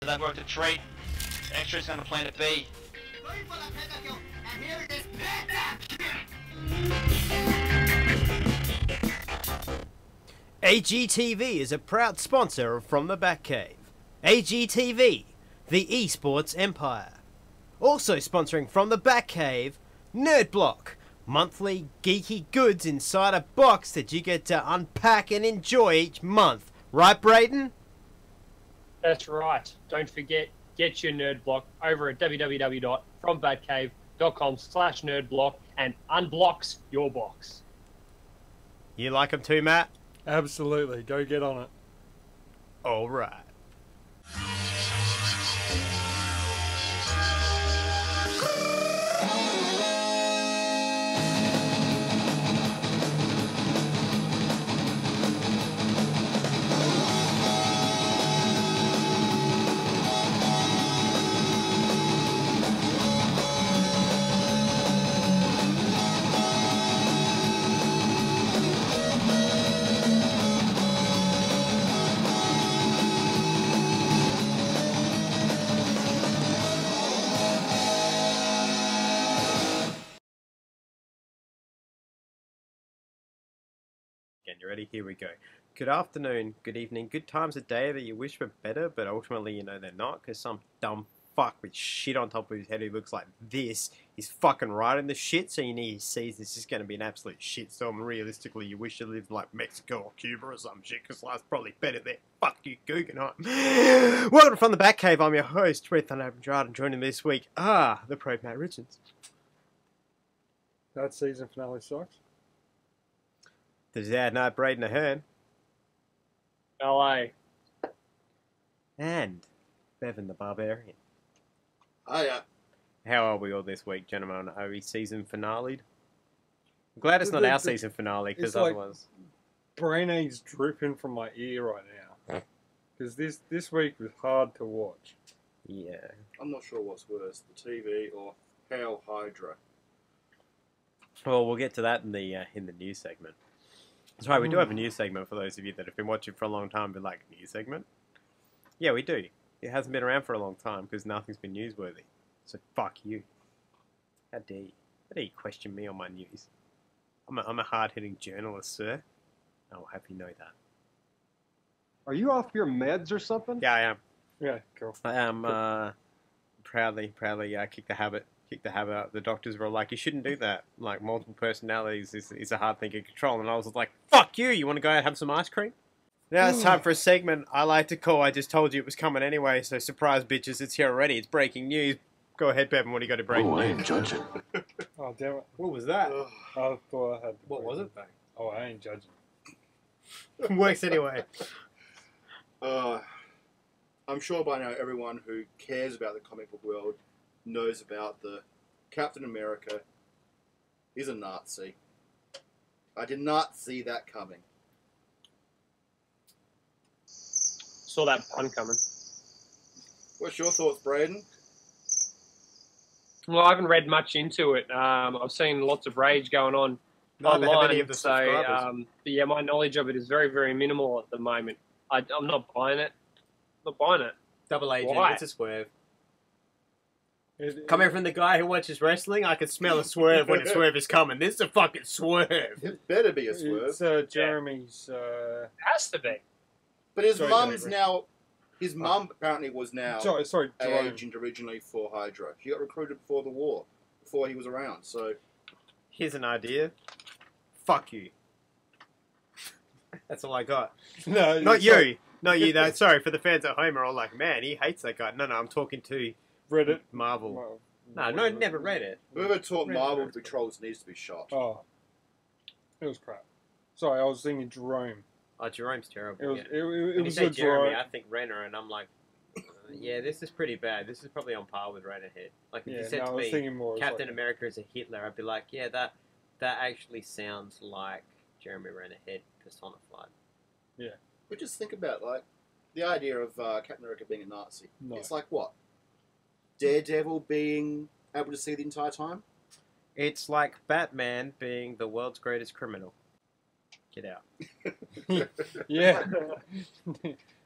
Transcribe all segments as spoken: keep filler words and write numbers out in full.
That worked a treat. Extra's gonna plan to be. A G T V is a proud sponsor of From the Batcave. A G T V, the esports empire. Also sponsoring From the Batcave, Nerd Block, monthly geeky goods inside a box that you get to unpack and enjoy each month. Right, Brayden? That's right. Don't forget, get your nerd block over at w w w dot from batcave dot com slash nerdblock and unblocks your box. You like them too, Matt? Absolutely. Go get on it. All right. Again, you ready? Here we go. Good afternoon, good evening, good times of day that you wish were better, but ultimately you know they're not, because some dumb fuck with shit on top of his head who looks like this is fucking right in the shit, so you need to see this is going to be an absolute shitstorm. Realistically, you wish you lived in like Mexico or Cuba or some shit, because life's probably better there. Fuck you, Guggenheim. Welcome to From the Batcave. I'm your host, Red Thunder Andrade, and joining me this week are the Pro Matt Richards. That season finale sucks. The Dad Night Braden Ahern. L A. And Bevan the Barbarian. Hiya. How are we all this week, gentlemen? Are we season finale'd? I'm glad it's not The- our the- season finale, because it's like- otherwise... Brain eggs dripping from my ear right now. Because this, this week was hard to watch. Yeah. I'm not sure what's worse, the T V or Hail Hydra. Well, we'll get to that in the uh, in the news segment. Sorry, we do have a news segment for those of you that have been watching for a long time, but like, news segment? Yeah, we do. It hasn't been around for a long time, because nothing's been newsworthy. So, fuck you. How dare you? How dare you question me on my news? I'm a, I'm a hard-hitting journalist, sir. I'll have you know that. Are you off your meds or something? Yeah, I am. Yeah, cool. I am, uh, proudly, proudly, uh, kick the habit. Kick the habit out. The doctors were like, you shouldn't do that. Like, multiple personalities is, is a hard thing to control. And I was like, fuck you, you want to go out and have some ice cream? Now it's time for a segment I like to call I Just Told You It Was Coming Anyway, so surprise bitches, it's here already. It's breaking news. Go ahead, Bevan, what do you got to break? Oh, I ain't judging. Oh, damn it. What was that? Ugh. I thought I had... What was it, Oh, I ain't judging. Works anyway. Uh, I'm sure by now everyone who cares about the comic book world knows about the Captain America is a Nazi. I did not see that coming. Saw that pun coming. What's your thoughts, Braden? Well, I haven't read much into it. Um, I've seen lots of rage going on Neither have online, any of the so subscribers. um, but yeah, my knowledge of it is very, very minimal at the moment. I, I'm not buying it. I'm not buying it. Double agent, Why? it's a swerve. It, it, Coming from the guy who watches wrestling, I can smell a swerve when a swerve is coming. This is a fucking swerve. It better be a swerve. It's uh, Jeremy's... Uh, It has to be. But his Sorry, mum's David. now... His mum apparently was now sorry, sorry, an Jerome. agent originally for Hydra. She got recruited before the war, before he was around, so... Here's an idea. Fuck you. That's all I got. No, Not sorry. you. Not you, though. Sorry, for the fans at home are all like, man, he hates that guy. No, no, I'm talking to Reddit. Marvel. Well, No, no, never read it. Whoever taught Reddit, Marvel Reddit. to be trolls needs to be shot. Oh. It was crap. Sorry, I was thinking Jerome. Oh, Jerome's terrible. It was, yeah. it, it, it When you was say a Jeremy, Jerome. I think Renner, and I'm like, uh, yeah, this is pretty bad. This is probably on par with Rennerhead. Like, if Yeah, you said no, I to was me, thinking more. Captain like, America is a Hitler, I'd be like, yeah, that that actually sounds like Jeremy Rennerhead personified. But just think about, like, the idea of uh, Captain America being a Nazi. No. It's like, what? Daredevil being able to see the entire time? It's like Batman being the world's greatest criminal. Get out. Yeah.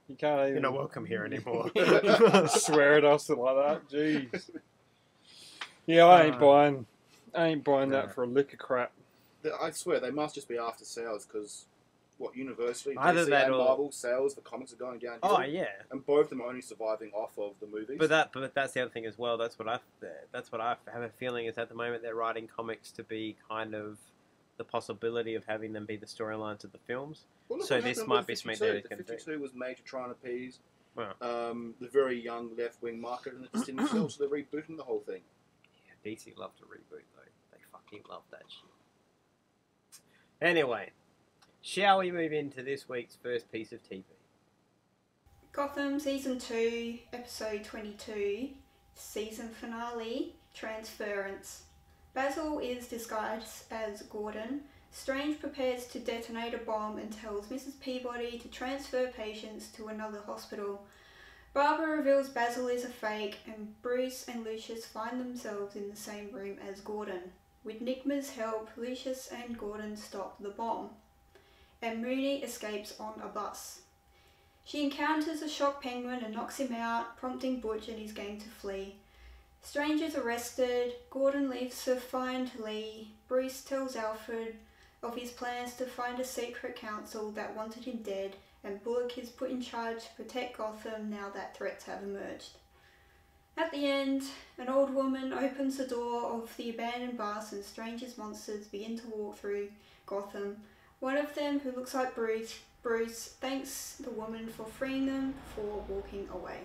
You can't even You're not welcome here anymore. swear at us like that. Jeez. Yeah, I ain't Uh, buying. I ain't buying no. that for a lick of crap. The- I swear they must just be after sales because what Universally, Either D C, that and or- Marvel sales for comics are going down. Oh yeah. And both of them are only surviving off of the movies. But that, but that's the other thing as well. That's what I, that's what I have a feeling is at the moment they're writing comics to be kind of the possibility of having them be the storylines of the films. Well, look So what this happened might with be something fifty-two. they The can do. fifty-two was made to try and appease Wow. um, the very young left-wing market, and it just didn't sell, so they're rebooting the whole thing. Yeah, D C love to reboot though. They fucking love that shit. Anyway, shall we move into this week's first piece of T V? Gotham Season two, Episode twenty-two, Season Finale, Transference. Basil is disguised as Gordon. Strange prepares to detonate a bomb and tells Missus Peabody to transfer patients to another hospital. Barbara reveals Basil is a fake, and Bruce and Lucius find themselves in the same room as Gordon. With Nigma's help, Lucius and Gordon stop the bomb, and Mooney escapes on a bus. She encounters a shocked penguin and knocks him out, prompting Butch and his gang to flee. Strange is arrested, Gordon leaves to find Lee, Bruce tells Alfred of his plans to find a secret council that wanted him dead, and Bullock is put in charge to protect Gotham now that threats have emerged. At the end, an old woman opens the door of the abandoned bus and Strange's monsters begin to walk through Gotham. One of them, who looks like Bruce, Bruce thanks the woman for freeing them before walking away.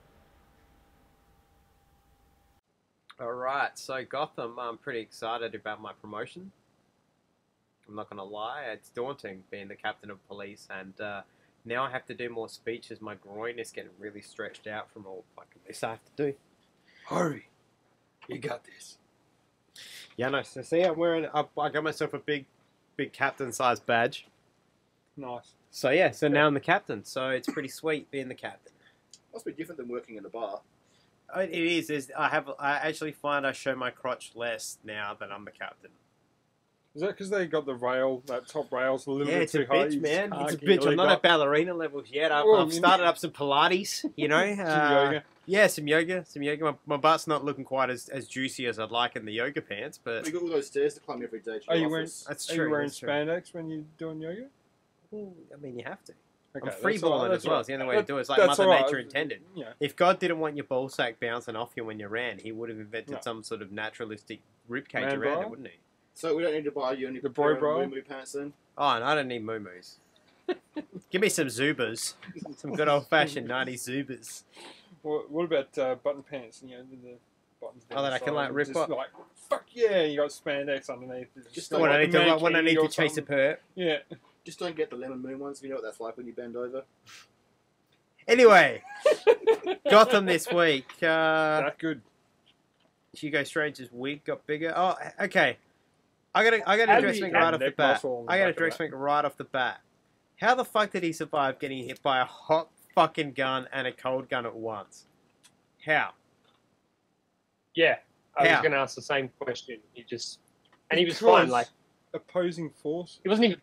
Alright, so Gotham, I'm pretty excited about my promotion. I'm not going to lie, it's daunting being the captain of police, and uh, now I have to do more speeches. My groin is getting really stretched out from all fucking this I have to do. Hurry. You got this. Yeah, no, so see, I'm wearing, I, I got myself a big, big captain-sized badge. Nice. So yeah, so now I'm the captain, so it's pretty sweet being the captain. Must be different than working in a bar. Oh, it is, is I have, I actually find I show my crotch less now that I'm the captain. Is that because they got the rail, that top rail's a little Yeah, bit it's too a high? bitch, you man. just It's a can't get bitch. your I'm not leg at up? ballerina levels yet. I've, Well, I've you started know- up some Pilates, you know. Some uh, yoga. Yeah, some yoga, some yoga. My, my butt's not looking quite as, as juicy as I'd like in the yoga pants, but You got all those stairs to climb every day to Are your you wearing, office. that's are true. you wearing that's true. spandex when you're doing yoga? Well, I mean, you have to. Okay, I'm that's free all right, balling that's as well. all It's the right. only way to That- do it. It's like that's Mother all right. Nature intended. Yeah. If God didn't want your ball sack bouncing off you when you ran, He would have invented No. some sort of naturalistic ribcage Man around bra? it, wouldn't He? So we don't need to buy you any The boy bra? moo pants then? Oh, and I don't need moo-moos. Give me some Zubas. Some good old-fashioned nineties Zubas. What, what about uh, button pants? You know, the, the buttons. Oh, down that the I can, side like, and rip just up? Like, fuck yeah, you got spandex underneath. It's Just just don't When I like need to, man when I need kitty to or chase a something. perp. Yeah. Just don't get the lemon moon ones. You know what that's like when you bend over. Anyway, Gotham this week. Uh, That good. Hugo Strange's wig got bigger. Oh, okay. I gotta, I gotta How address do you something add right off the neck bat. muscle on the I gotta back of address that? something right off the bat. How the fuck did he survive getting hit by a hot fucking gun and a cold gun at once? How? Yeah, I How? was going to ask the same question. He just, and he was Because fine. Like opposing force. he wasn't even.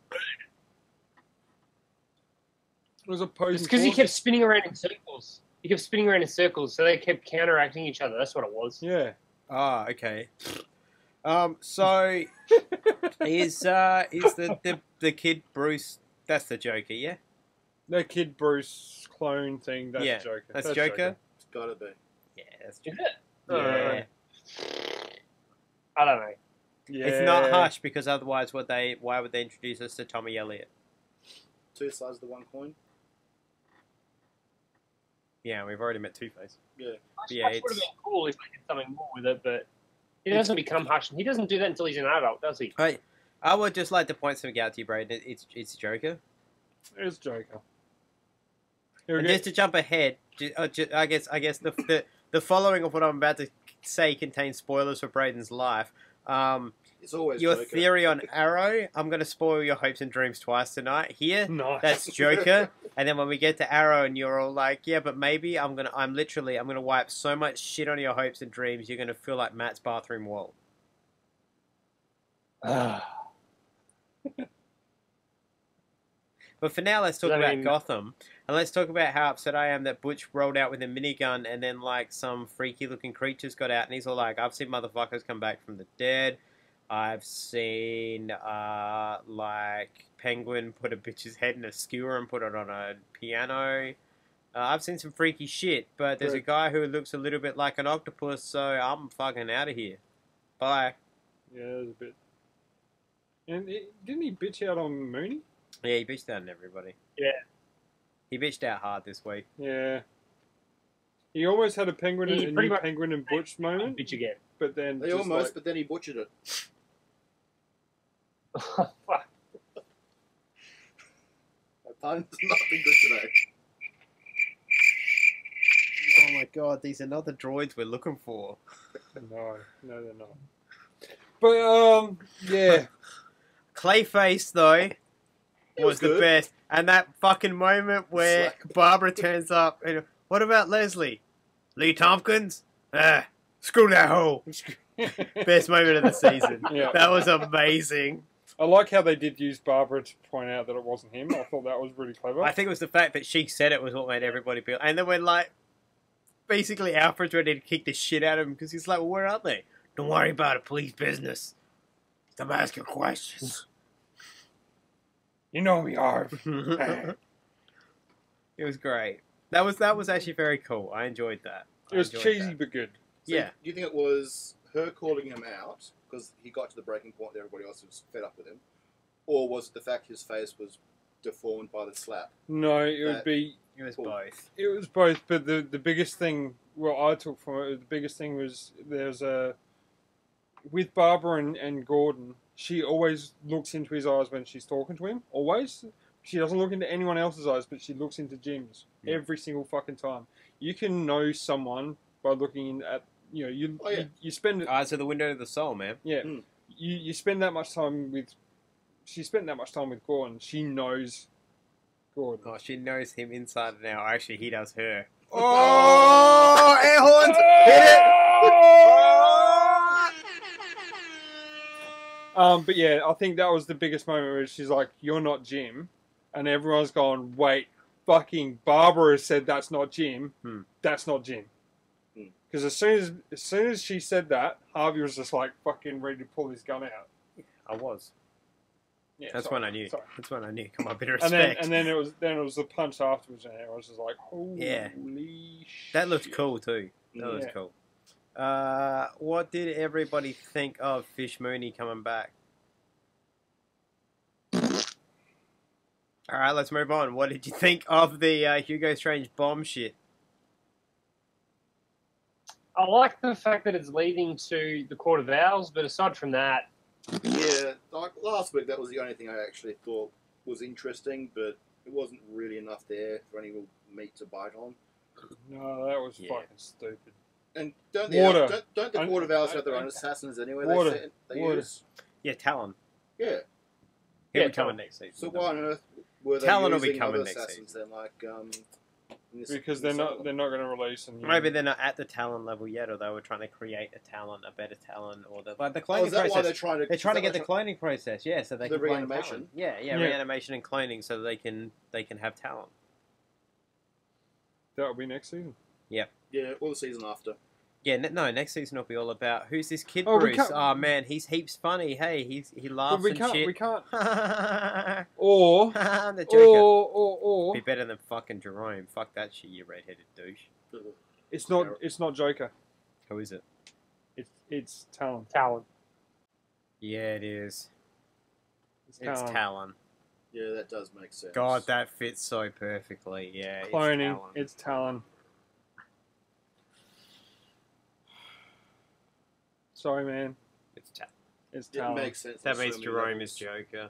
It was opposing It's because he force. kept spinning around in circles. He kept spinning around in circles, so they kept counteracting each other. That's what it was. Yeah. Ah, okay. Um, so is uh is the, the the kid Bruce? That's the Joker, yeah. That Kid Bruce clone thing, that's Yeah, Joker. That's, Joker. It's gotta be. Yeah, that's Is Joker. it? Yeah. I don't know. Yeah. It's not Hush because otherwise, would they? Why would they introduce us to Tommy Elliott? Two sides of the one coin. Yeah, we've already met Two Face. Yeah. Yeah, Hush would have it's- been cool if they did something more with it, but he doesn't become Hush. He doesn't do that until he's an adult, does he? I I would just like to point something out to you, Braden. It's it's Joker. It's Joker. And just to jump ahead, ju- uh, ju- I guess I guess the, the the following of what I'm about to say contains spoilers for Braden's life. Um, It's always your Joker. theory on Arrow, I'm going to spoil your hopes and dreams twice tonight. Here, Nice. that's Joker, and then when we get to Arrow, and you're all like, "Yeah, but maybe," I'm gonna, I'm literally, I'm gonna wipe so much shit on your hopes and dreams, you're gonna feel like Matt's bathroom wall. But for now, let's talk Does that about mean- Gotham. And let's talk about how upset I am that Butch rolled out with a minigun and then, like, some freaky-looking creatures got out. And he's all like, I've seen motherfuckers come back from the dead. I've seen, uh, like, Penguin put a bitch's head in a skewer and put it on a piano. Uh, I've seen some freaky shit, but there's Right. a guy who looks a little bit like an octopus, so I'm fucking out of here. Bye. Yeah, it was a bit. And it, didn't he bitch out on Mooney? Yeah, he bitched out on everybody. Yeah. He bitched out hard this week. Yeah. He almost had a penguin, He a pretty new much- penguin and Butch moment, Bitch again. but then He just almost, like, but then he butchered it. Fuck. My pun's not been good today. Oh my god, these are not the droids we're looking for. no, no, they're not. But um, yeah, Clayface, though, He was, was the good. best. And that fucking moment where Slack. Barbara turns up and, what about Leslie? Lee Tompkins? Ah, screw that hoe. Best moment of the season. Yeah. That was amazing. I like how they did use Barbara to point out that it wasn't him. I thought that was really clever. I think it was the fact that she said it was what made everybody feel. And then when, like, basically Alfred's ready to kick the shit out of him because he's like, well, where are they? Don't worry about it, police business. Stop asking questions. You know we are. It was great. That was that was actually very cool. I enjoyed that. It was I enjoyed cheesy that. but good. So Yeah. Do you think it was her calling him out because he got to the breaking point that everybody else was fed up with him? Or was it the fact his face was deformed by the slap? No, it would That- be. It was Cool. both. It was both, but the the biggest thing, what I took from it, the biggest thing was there's a with Barbara and, and Gordon. She always looks into his eyes when she's talking to him. Always, she doesn't look into anyone else's eyes, but she looks into Jim's Yeah. every single fucking time. You can know someone by looking at you know you Oh, yeah. you, you spend Eyes are the window to the soul, man. yeah Mm. you you spend that much time with. She spent that much time with Gordon. She knows Gordon. Oh, she knows him inside and out. Actually, he does her. Oh, air horns! Um, but yeah, I think that was the biggest moment where she's like, "You're not Jim," and everyone's gone, "Wait, fucking Barbara said that's not Jim. Hmm. That's not Jim." Hmm. Because as soon as as soon as she said that, Harvey was just like fucking ready to pull his gun out. I was. Yeah, That's sorry, when I knew. sorry. That's when I knew. Come on, bit of And then respect. and then it was then it was the punch afterwards, and I was just like, "Holy Yeah. shit!" That looked cool too. That was Yeah. cool. Uh, what did everybody think of Fish Mooney coming back? All right, let's move on. What did you think of the uh, Hugo Strange bomb shit? I like the fact that it's leading to the Court of Owls, but aside from that, Yeah, like last week, that was the only thing I actually thought was interesting, but it wasn't really enough there for any real meat to bite on. No, that was Yeah. fucking stupid. And don't the Water. don't, don't the I- Court of Owls I- have their I- own assassins anyway? Water. They, say, they Water. use Yeah, Talon. yeah. He'll Yeah, be coming Talon. next season. So why on earth were they Talon will be using coming other next assassins then? Like um, in this- Because in they're this not other- they're not going to release a new. Maybe they're not at the Talon level yet, or they were trying to create a Talon, a better Talon, or the like the Oh, cloning is that why process. they're trying to? They're trying to is get that the why cloning process, yeah, so they The can clone reanimation? Talon. Yeah, yeah, Yeah. reanimation and cloning, so they can they can have Talon. That'll be next season. they're- yeah, or the season after. Yeah, n- no, next season will be all about who's this kid Oh, we Bruce. can't- Oh man, he's heaps funny. Hey, he's he But laughs we and can't. shit. We can't. I'm Or the Joker. or or or Be better than fucking Jerome. Fuck that shit, you redheaded douche. it's not. It's not Joker. Who is it? It's it's Talon. Talon. Yeah, it is. It's It's Talon. Talon. Yeah, that does make sense. God, that fits so perfectly. Yeah, Cloning. It's Talon. It's Talon. Sorry, man. It's Talon. It's It Talon. makes sense. That on means so many Jerome levels. is Joker.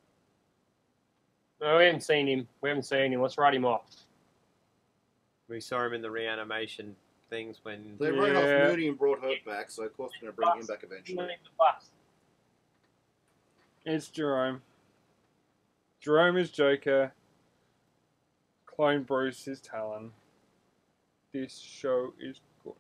No, we haven't seen him. We haven't seen him. Let's write him off. We saw him in the reanimation things when. They wrote Yeah. off Mooney and brought her back, so of course they're going to bring him back eventually. The bus. It's Jerome. Jerome is Joker. Clone Bruce is Talon. This show is good.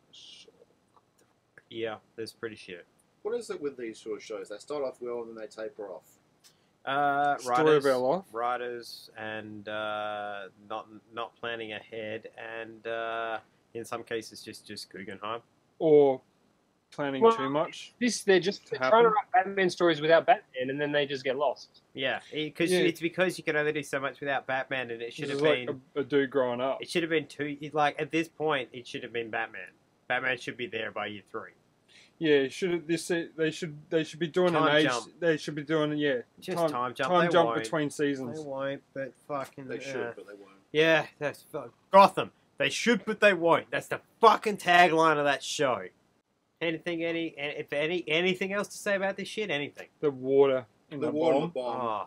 Yeah, that's pretty shit. What is it with these sort of shows? They start off well and then they taper off. Uh, Story of writers, our life. writers, and uh, not not planning ahead, and uh, in some cases just just Guggenheim. Or planning Well, too much. This they're just To they're trying to happen. write Batman stories without Batman, and then they just get lost. Yeah, because Yeah. it's because you can only do so much without Batman, and it should This have is been like a, a dude growing up. it should have been two. Like at this point, it should have been Batman. Batman should be there by year three. Yeah, should this they should they should be doing Time an age. jump. They should be doing yeah Just time, time jump. time They jump won't. between They seasons. won't, but fucking They should, uh, but they won't. yeah, that's fu- Gotham. They should, but they won't. That's the fucking tagline of that show. Anything, any, if any, anything else to say about this shit? Anything? The water in The the, war bomb. and the bomb. Oh,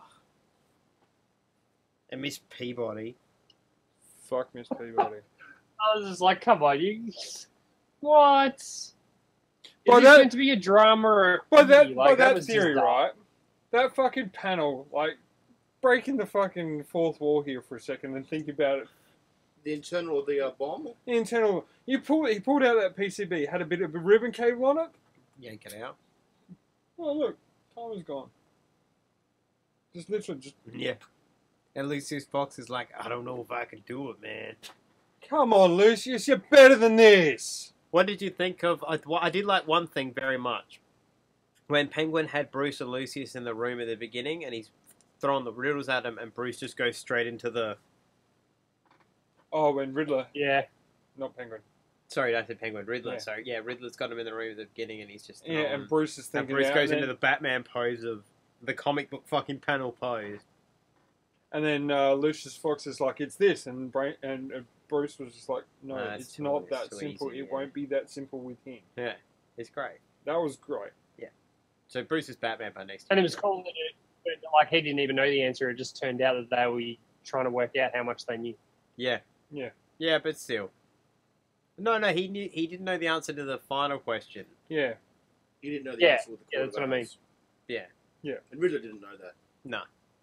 and Miss Peabody. Fuck Miss Peabody. I was just like, come on, you what? Is By this that- meant to be a drama or a By that comedy? by Like, that was theory, just dumb. right? That fucking panel, like breaking the fucking fourth wall here for a second and think about it. The internal of the uh, bomb. The internal. You pulled. He pulled out that P C B. Had a bit of a ribbon cable on it. Yank it out. Oh look, time is gone. Just literally just. Yeah. And Lucius Fox is like, I don't know if I can do it, man. Come on, Lucius, you're better than this. What did you think of? I, well, I did like one thing very much. When Penguin had Bruce and Lucius in the room at the beginning, and he's throwing the riddles at him, and Bruce just goes straight into the. Oh, when Riddler, Yeah. not Penguin. Sorry, I said Penguin. Riddler. Yeah. Sorry, yeah, Riddler's got him in the room at the beginning, and he's just. Yeah, throwing- and Bruce is and thinking. Bruce out, goes and into then, the Batman pose of the comic book fucking panel pose. And then uh, Lucius Fox is like, "It's this," and Bra- and uh, Bruce was just like, "No, Nah, it's it's too- not it's that too simple. easy, it yeah. won't be that simple with him." Yeah, it's great. That was great. So Bruce is Batman by next And year. it was cool that it, but, like he didn't even know the answer. It just turned out that they were trying to work out how much they knew. Yeah. Yeah. Yeah, but still. No, no, he knew. He didn't know the answer to the final question. Yeah, He didn't know the Yeah, answer with the yeah, Court that's of what I mean. Owls. Yeah. Yeah. And Riddler didn't know that. No.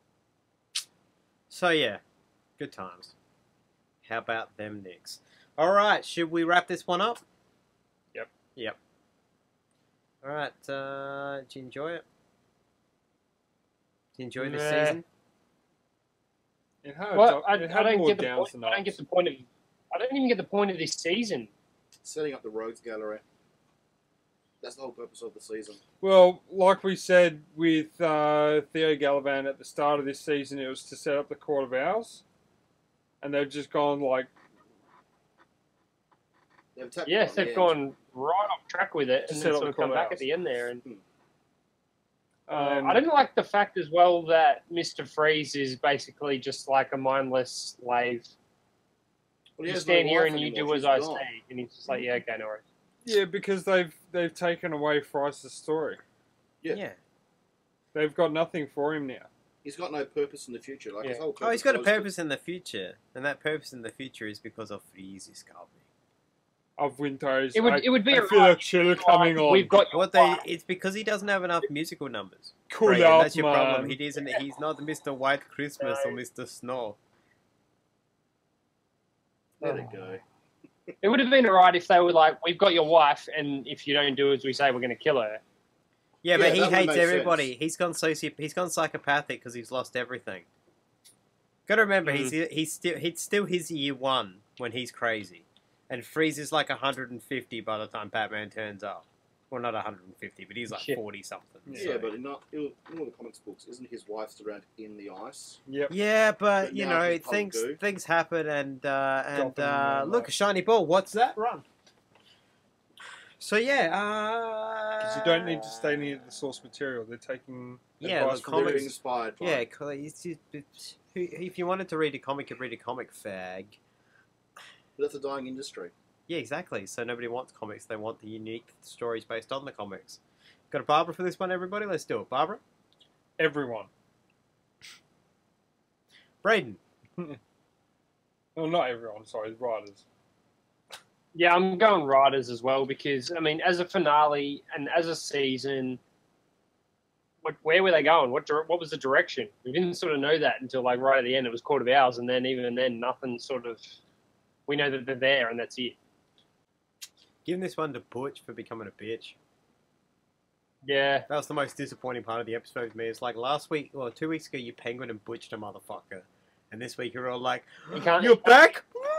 So yeah, good times. How about them Knicks? All right, should we wrap this one up? Yep. Yep. All right. Uh, did you enjoy it? Did you enjoy this Nah. season? it had. Well, I, it I had don't more get the downs point. than I don't ups. get the point of. I don't even get the point of this season. Setting up the Rogues Gallery. That's the whole purpose of the season. Well, like we said with uh, Theo Galavan at the start of this season, it was to set up the Court of Owls, and they've just gone like, They've tapped Yes, it on the they've end. gone right off track with it, To and set then up sort the of come Court of back Owls. at the end there. And um, I didn't like the fact as well that Mister Freeze is basically just like a mindless slave. Well, he You has stand no here wife and you anymore. do as She's I gone. say, and he's just like, yeah, okay, no worries. yeah, because they've they've taken away Fry's story. Yeah. They've got nothing for him now. He's got no purpose in the future. Like his Yeah. whole Oh, he's got a was to- purpose in the future, and that purpose in the future is because of Freeze's coming. Of Windows, It would I, it would be I a feel right- a chill coming on. We've got your What they? wife. It's because he doesn't have enough musical numbers. cool Right, and out, that's your man. problem. He isn't. He's not Mister White Christmas or Mister Snow. Let it go. It would have been alright if they were like, we've got your wife, and if you don't do as we say, we're going to kill her. Yeah, Yeah, but he that would hates make everybody. sense. He's gone soci- He's gone psychopathic because he's lost everything. Got to remember, Mm. he's he's still he's still his year one when he's crazy, and Freeze is like one hundred fifty by the time Batman turns up. Well, not one hundred fifty, but he's like Yeah. forty something. Yeah, so- but in, not, in all the comics books, isn't his wife surrounded in the ice? Yep. Yeah, but, But you now know, he's Hulk things goo. things happen, and uh, and Gotham, uh, man, look, like- a shiny ball. What's that? Run. So yeah, uh, Because you don't need to stay near the source material. They're taking Yeah, advice the from They're comics- readers. inspired by Yeah, it. 'cause it's just, it's, if you wanted to read a comic, you'd read a comic, fag. But that's a dying industry. Yeah, exactly. So nobody wants comics; they want the unique stories based on the comics. Got a Barbara for this one, everybody? Let's do it, Barbara. Everyone. Braden. Well, not everyone. Sorry, writers. Yeah, I'm going writers as well because, I mean, as a finale and as a season, what, where were they going? What dir- what was the direction? We didn't sort of know that until like right at the end. It was Court of Owls, and then even then, nothing sort of. We know that they're there, and that's it. Giving this one to Butch for becoming a bitch. Yeah. That was the most disappointing part of the episode for me. It's like last week, or two weeks ago, you penguin and butched a motherfucker. And this week you're all like, You can't- you're back?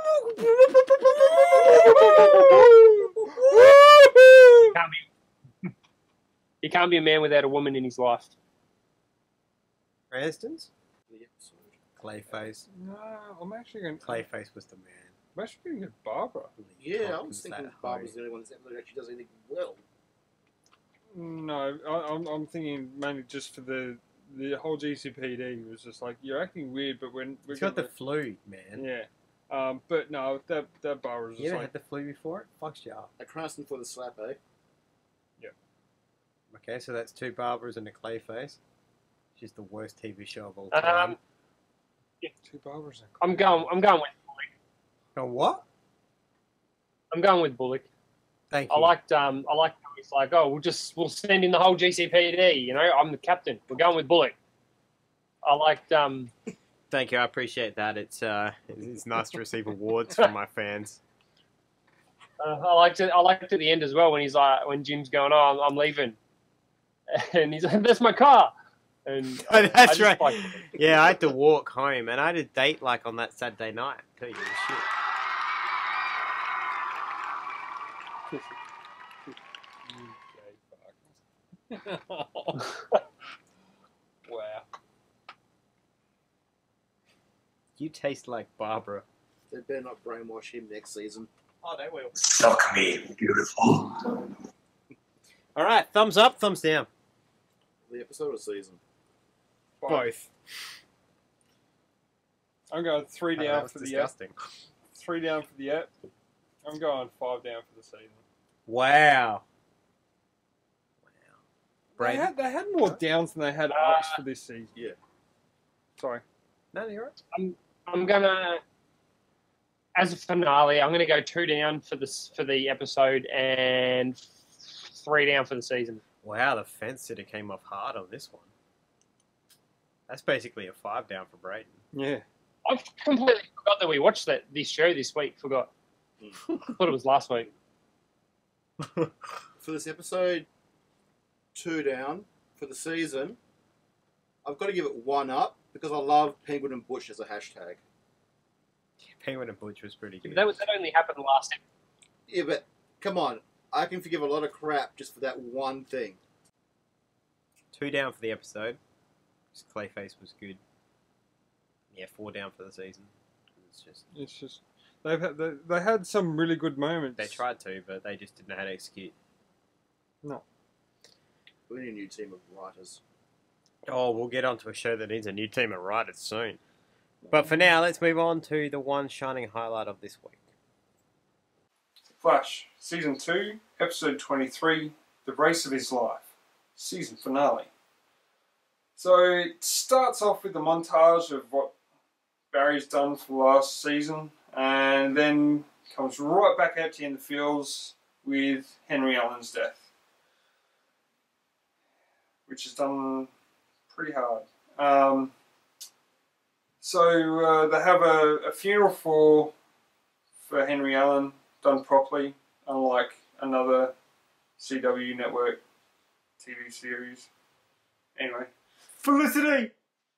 Can't be, he can't be a man without a woman in his life. For instance, The episode. Clayface. No, I'm actually going. Clayface was the man. I'm actually going to get Barbara. Yeah, I Tompkins, was thinking that Barbara's hoe. the only one that actually does anything well. No, I, I'm I'm thinking mainly just for the the whole G C P D was just like you're acting weird, but when we're He's got the gonna- flu, man. yeah. Um, but no, that that bar was You just ever like had the flu before? It fucks you up. A Cranston for the slap, eh? Okay, so that's two Barbaras and a Clayface. Which is the worst T V show of all Um, time. two barbers. and- I'm going. I'm going with. Oh, what? I'm going with Bullock. Thank you. I liked. Um. I liked. How he's like, oh, we'll just we'll send in the whole G C P D. You know, I'm the captain. We're going with Bullock. I liked. Um. Thank you, I appreciate that. It's uh, it's nice to receive awards from my fans. Uh, I liked it. I liked it at the end as well when he's like, when Jim's going, oh, I'm, I'm leaving, and he's like, that's my car. And Oh, I- that's I just right. liked it. Yeah, I had to walk home, and I had a date like on that Saturday night. Tell you the shit. Wow. You taste like Barbara. They better not brainwash him next season. Oh, they will. Suck me, beautiful. All right, thumbs up, thumbs down. The episode or season? Both. I'm going three Oh, that down was for the app. disgusting. Three down for the app. I'm going five down for the season. Wow. Wow. They Braden? had, they had more downs than they had ups for this season. Yeah. Sorry. No, you're right. I'm gonna, as a finale, I'm gonna go two down for this for the episode and three down for the season. Wow, the fence sitter came off hard on this one. That's basically a five down for Braden. Yeah. I completely forgot that we watched that this show this week. Forgot. I thought it was last week. For this episode, two down. For the season, I've got to give it one up because I love Penguin and Bush as a hashtag. Penguin and Butch was pretty good. That was that only happened last episode. Yeah, but come on. I can forgive a lot of crap just for that one thing. Two down for the episode. Just Clayface was good. Yeah, four down for the season. It's just It's just they've had they, they had some really good moments. they tried to, but they just didn't know how to execute. No. We need a new team of writers. Oh, we'll get onto a show that needs a new team of writers soon. But for now, let's move on to the one shining highlight of this week. Flash, Season two, Episode twenty-three, The Race of His Life, Season Finale. So it starts off with a montage of what Barry's done for the last season, and then comes right back out to you in the fields with Henry Allen's death, which is done pretty hard. Um, so uh, they have a, a funeral for for Henry Allen, done properly, unlike another C W network T V series. Anyway. Felicity!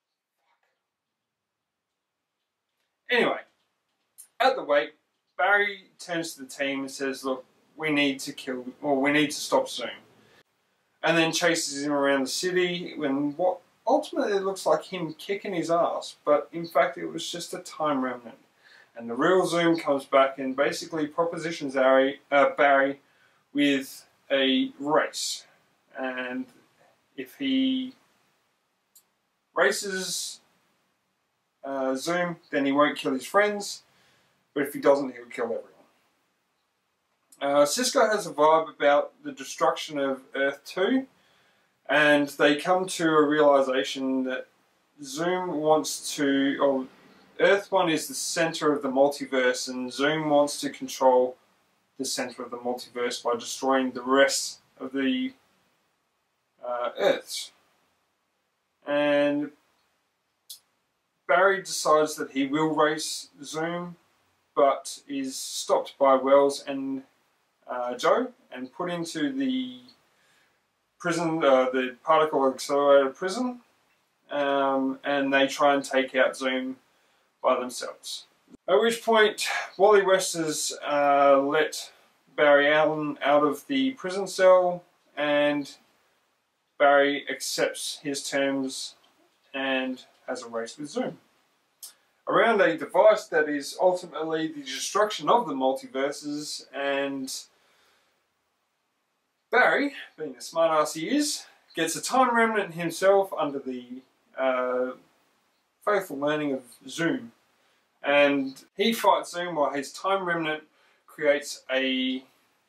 Anyway, at the wake, Barry turns to the team and says, look, we need to kill, or we need to stop Zoom. And then chases him around the city when what ultimately looks like him kicking his ass, but in fact it was just a time remnant. And the real Zoom comes back and basically propositions Barry, uh, Barry with a race. And if he races uh, Zoom, then he won't kill his friends. But if he doesn't, he'll kill everyone. Uh, Cisco has a vibe about the destruction of Earth two. And they come to a realization that Zoom wants to... Or Earth one is the center of the multiverse, and Zoom wants to control the center of the multiverse by destroying the rest of the uh, Earths. And Barry decides that he will race Zoom, but is stopped by Wells and uh, Joe and put into the prison, uh, the particle accelerator prison, um, and they try and take out Zoom by themselves. At which point, Wally West has uh, let Barry Allen out of the prison cell, and Barry accepts his terms and has a race with Zoom around a device that is ultimately the destruction of the multiverses. And Barry, being the smartass he is, gets a time remnant himself under the uh, faithful learning of Zoom. And he fights Zoom while his time remnant creates a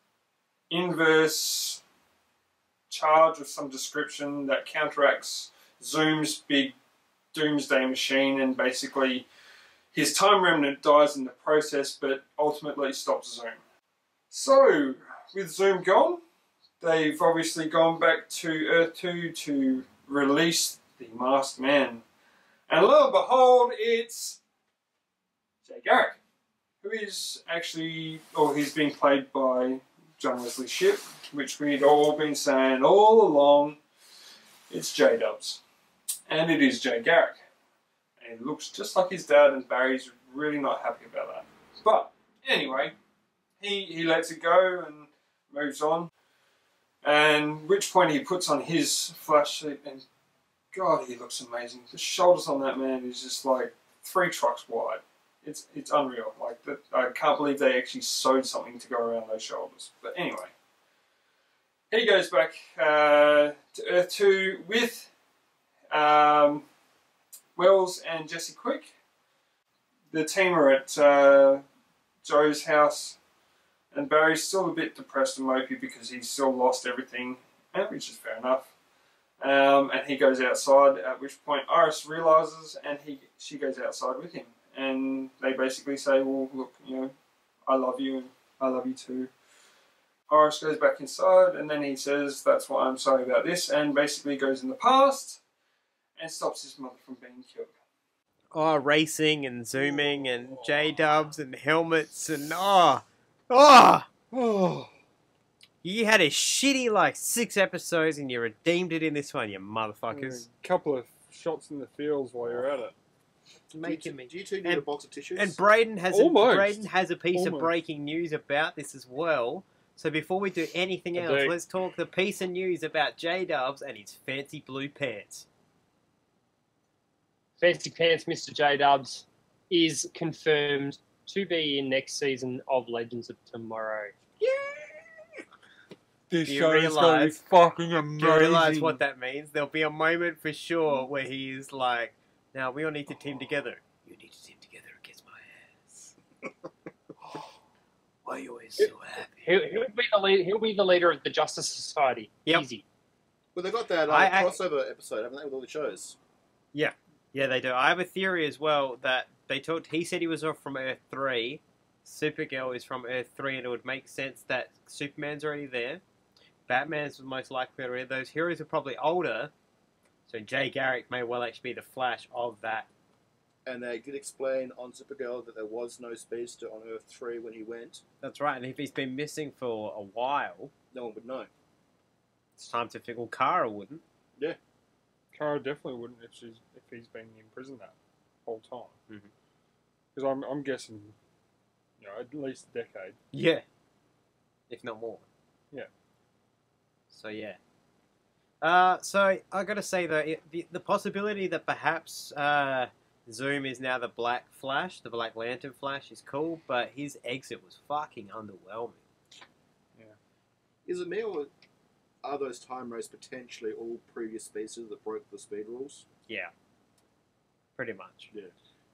inverse charge of some description that counteracts Zoom's big doomsday machine, and basically his time remnant dies in the process, but ultimately stops Zoom. So, with Zoom gone, they've obviously gone back to Earth two to release the Masked Man. And lo and behold, it's Jay Garrick, who is actually, or he's being played by John Wesley Shipp, which we'd all been saying all along. It's J-Dubs. And it is Jay Garrick. And he looks just like his dad, and Barry's really not happy about that. But anyway, he, he lets it go and moves on. And at which point he puts on his flash suit, and God, he looks amazing. The shoulders on that man is just like three trucks wide. It's it's unreal. Like that, I can't believe they actually sewed something to go around those shoulders. But anyway, he goes back uh, to Earth two with um, Wells and Jesse Quick. The team are at uh, Joe's house, and Barry's still a bit depressed and mopey because he's still lost everything, which is fair enough. Um, and he goes outside, at which point Iris realises, and he she goes outside with him. And they basically say, well, look, you know, I love you, and I love you too. Iris goes back inside, and then he says, that's why I'm sorry about this, and basically goes in the past and stops his mother from being killed. Oh, racing and zooming and J-dubs and helmets and oh, oh, oh. You had a shitty like six episodes and you redeemed it in this one, you motherfuckers. A couple of shots in the fields while you're at it. Making me. Do you two need and, a box of tissues? And Braden has Almost. a, Braden has a piece Almost. of breaking news about this as well. So before we do anything I else, do. let's talk the piece of news about J-Dubs and his fancy blue pants. Fancy Pants Mister J-Dubs is confirmed to be in next season of Legends of Tomorrow. This Do you show is going to be realise- fucking amazing. Do you realise what that means? There'll be a moment for sure where he is like, now we all need to team together. You need to team together against my ass. Why are you always so happy? He'll, he'll be the lead, he'll be the leader of the Justice Society. Yep. Easy. Well, they got that uh, I act- crossover episode, haven't they, with all the shows? Yeah. Yeah, they do. I have a theory as well that they talked. He said he was off from Earth three. Supergirl is from Earth three, and it would make sense that Superman's already there. Batman's most likely already there. Those heroes are probably older, so Jay Garrick may well actually be the Flash of that. And they did explain on Supergirl that there was no speedster on Earth three when he went. That's right, and if he's been missing for a while, No one would know. it's time to figure. Well, Kara wouldn't. Yeah. Kara definitely wouldn't if she's if he's been in prison that whole time. Mhm. Because I'm I'm guessing, you know, at least a decade. Yeah. If not more. Yeah. So, yeah. Uh, so, I gotta say, though, it, the, the possibility that perhaps uh, Zoom is now the Black Flash, the Black Lantern Flash, is cool, but his exit was fucking underwhelming. Is it me, or are those time races potentially all previous speedsters that broke the speed rules? Yeah. Pretty much. Yeah.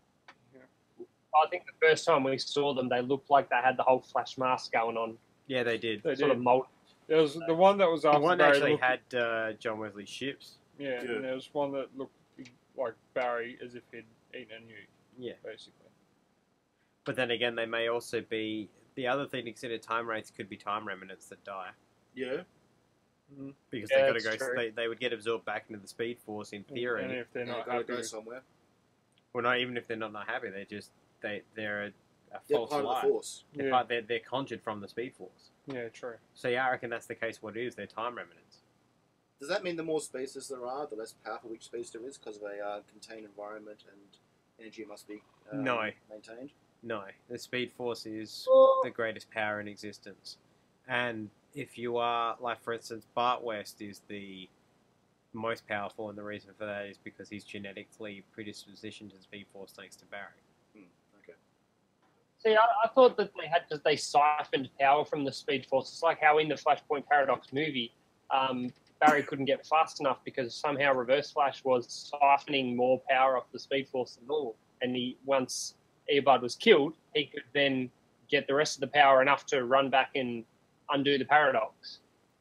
I think the first time we saw them, they looked like they had the whole Flash mask going on. Yeah, they did. They Sort did. of mold. There was the one that was The after one Barry actually looked, had uh, John Wesley Ships. yeah, Yeah. and there was one that looked like Barry as if he'd eaten a nuke, Yeah. basically. But then again, they may also be... The other thing to consider, time rates could be time remnants that die. Yeah. Because Yeah, they got to that's go. true. They, they would get absorbed back into the Speed Force in theory. And if they're They're not gotta happy, go with- somewhere. Well, not even if they're not, not happy. They're just they they're a, a They're false part lie. of the Force. They're, yeah, part, they're they're conjured from the Speed Force. yeah, true. So yeah, I reckon that's the case. What it is, they're time remnants. Does that mean the more species there are, the less powerful each species there is because of a uh, contained environment and energy must be um, No. maintained? No, the Speed Force is Oh. the greatest power in existence. And if you are, like for instance, Bart West is the most powerful, and the reason for that is because he's genetically predispositioned to Speed Force thanks to Barry. Hmm, okay. See, I, I thought that they had to, they siphoned power from the Speed Force. It's like how in the Flashpoint Paradox movie, um, Barry couldn't get fast enough because somehow Reverse Flash was siphoning more power off the Speed Force than normal. And he, once Eobard was killed, he could then get the rest of the power enough to run back and undo the paradox.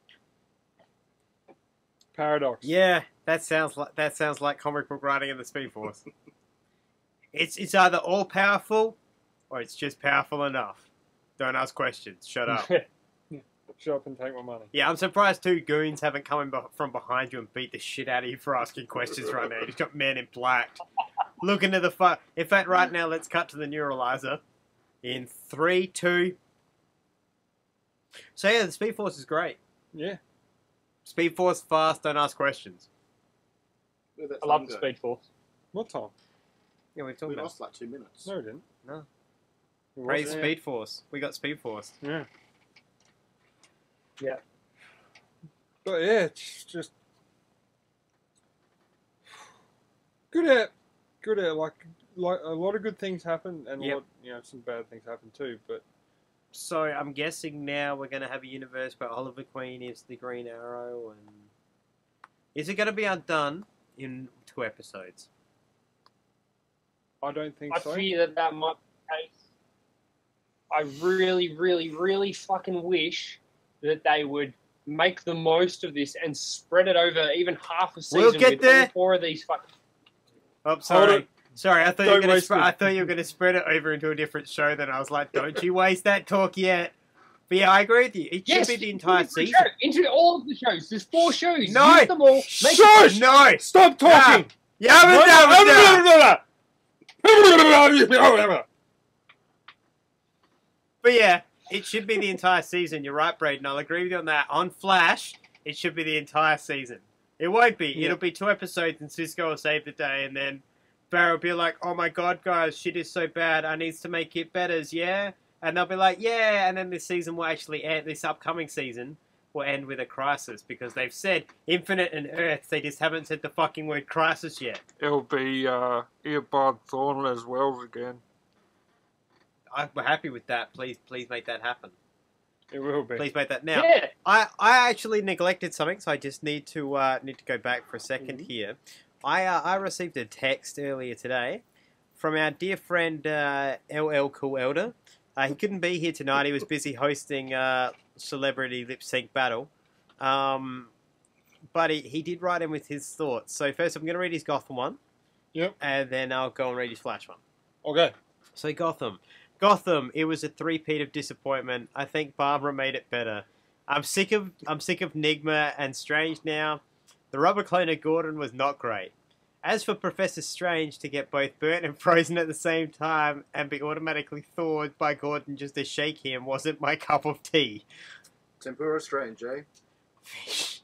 Paradox. Yeah, that sounds like that sounds like comic book writing in the Speed Force. it's it's either all powerful, or it's just powerful enough. Don't ask questions. Shut up. Shut up and take my money. Yeah, I'm surprised two goons haven't come in be- from behind you and beat the shit out of you for asking questions right now. You've got men in black. Look into the fu- In fact, right now, let's cut to the neuralizer. In three, two. So yeah, the Speed Force is great. Yeah. Speed Force fast, don't ask questions. Where'd that I love time the go? Speed Force. What time? Yeah, we've talked We about lost like two minutes. No, we didn't. No. We Praise wasn't. Speed Force. We got Speed Force. Yeah. Yeah. But yeah, it's just good at good at like like a lot of good things happen and Yep. a lot, you know, some bad things happen too. But So I'm guessing now we're going to have a universe where Oliver Queen is the Green Arrow, and is it going to be undone in two episodes? I don't think I so. fear that that might be the case. I really, really, really fucking wish that they would make the most of this and spread it over even half a season We'll get with there. all four of these fucking... Oh, sorry. it. Sorry, I thought you were Don't going to. waste Sp- it. I thought you were going to spread it over into a different show. Then I was like, "Don't you waste that talk yet." But yeah, I agree with you. It Yes, should be the entire into the season. show, into all of the shows. There's four shows. No! Use them all. Make Shush! No! Stop talking. Yeah, but But yeah, it should be the entire season. You're right, Braden. I'll agree with you on that. On Flash, it should be the entire season. It won't be. Yeah. It'll be two episodes and Cisco will save the day, and then Barry will be like, "Oh my god, guys, shit is so bad. I needs to make it better, yeah?" And they'll be like, "Yeah," and then this season will actually end, this upcoming season will end with a crisis, because they've said Infinite and Earth, they just haven't said the fucking word crisis yet. It'll be uh, Eobard Thorne as well again. I'm happy with that. Please, please make that happen. It will be. Please make that now. Yeah. I, I actually neglected something, so I just need to uh, need to go back for a second Mhm. here. I uh, I received a text earlier today from our dear friend uh, L L Cool Elder. Uh, he couldn't be here tonight. He was busy hosting uh, Celebrity Lip Sync Battle. Um, but he, he did write in with his thoughts. So first I'm going to read his Gotham one. Yep. And then I'll go and read his Flash one. Okay. So Gotham. Gotham, it was a three-peat of disappointment. I think Barbara made it better. I'm sick of I'm sick of Nigma and Strange now. The rubber cloner Gordon was not great. As for Professor Strange, to get both burnt and frozen at the same time and be automatically thawed by Gordon just to shake him wasn't my cup of tea. Tempura Strange, eh? Fish.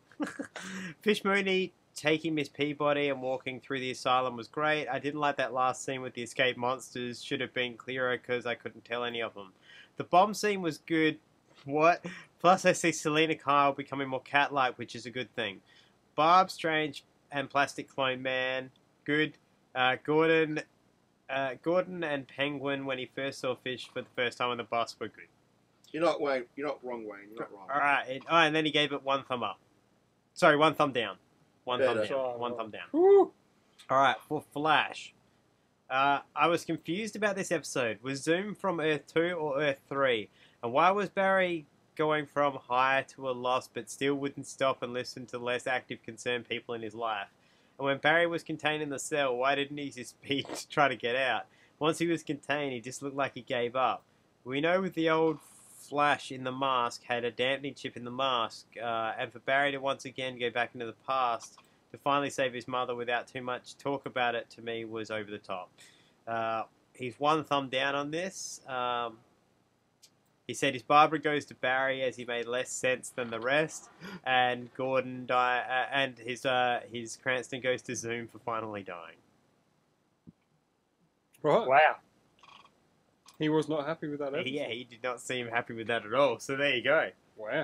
Fish Mooney taking Miss Peabody and walking through the asylum was great. I didn't like that last scene with the escaped monsters. Should have been clearer because I couldn't tell any of them. The bomb scene was good. What? Plus I see Selena Kyle becoming more cat-like, which is a good thing. Barb, Strange, and Plastic Clone Man, good. Uh, Gordon, uh, Gordon and Penguin, when he first saw Fish for the first time on the bus, were good. You're not Wayne. You're not wrong, Wayne. You're not wrong. All right. It, oh, and then he gave it one thumb up. Sorry, one thumb down. One Better. thumb down. Sorry, One well. thumb down. Woo. All right, for Flash. Uh, I was confused about this episode. Was Zoom from Earth two or Earth three? And why was Barry going from high to a loss but still wouldn't stop and listen to less active, concerned people in his life? And when Barry was contained in the cell, why didn't he use his speed to try to get out? Once he was contained, he just looked like he gave up. We know with the old Flash in the mask had a dampening chip in the mask, uh, and for Barry to once again go back into the past to finally save his mother without too much talk about it, to me, was over the top. Uh, he's one thumb down on this. Um, He said his Barbara goes to Barry as he made less sense than the rest, and Gordon die, uh, and his uh, his Cranston goes to Zoom for finally dying. Right. Wow. He was not happy with that episode. Yeah, he did not seem happy with that at all. So there you go. Wow.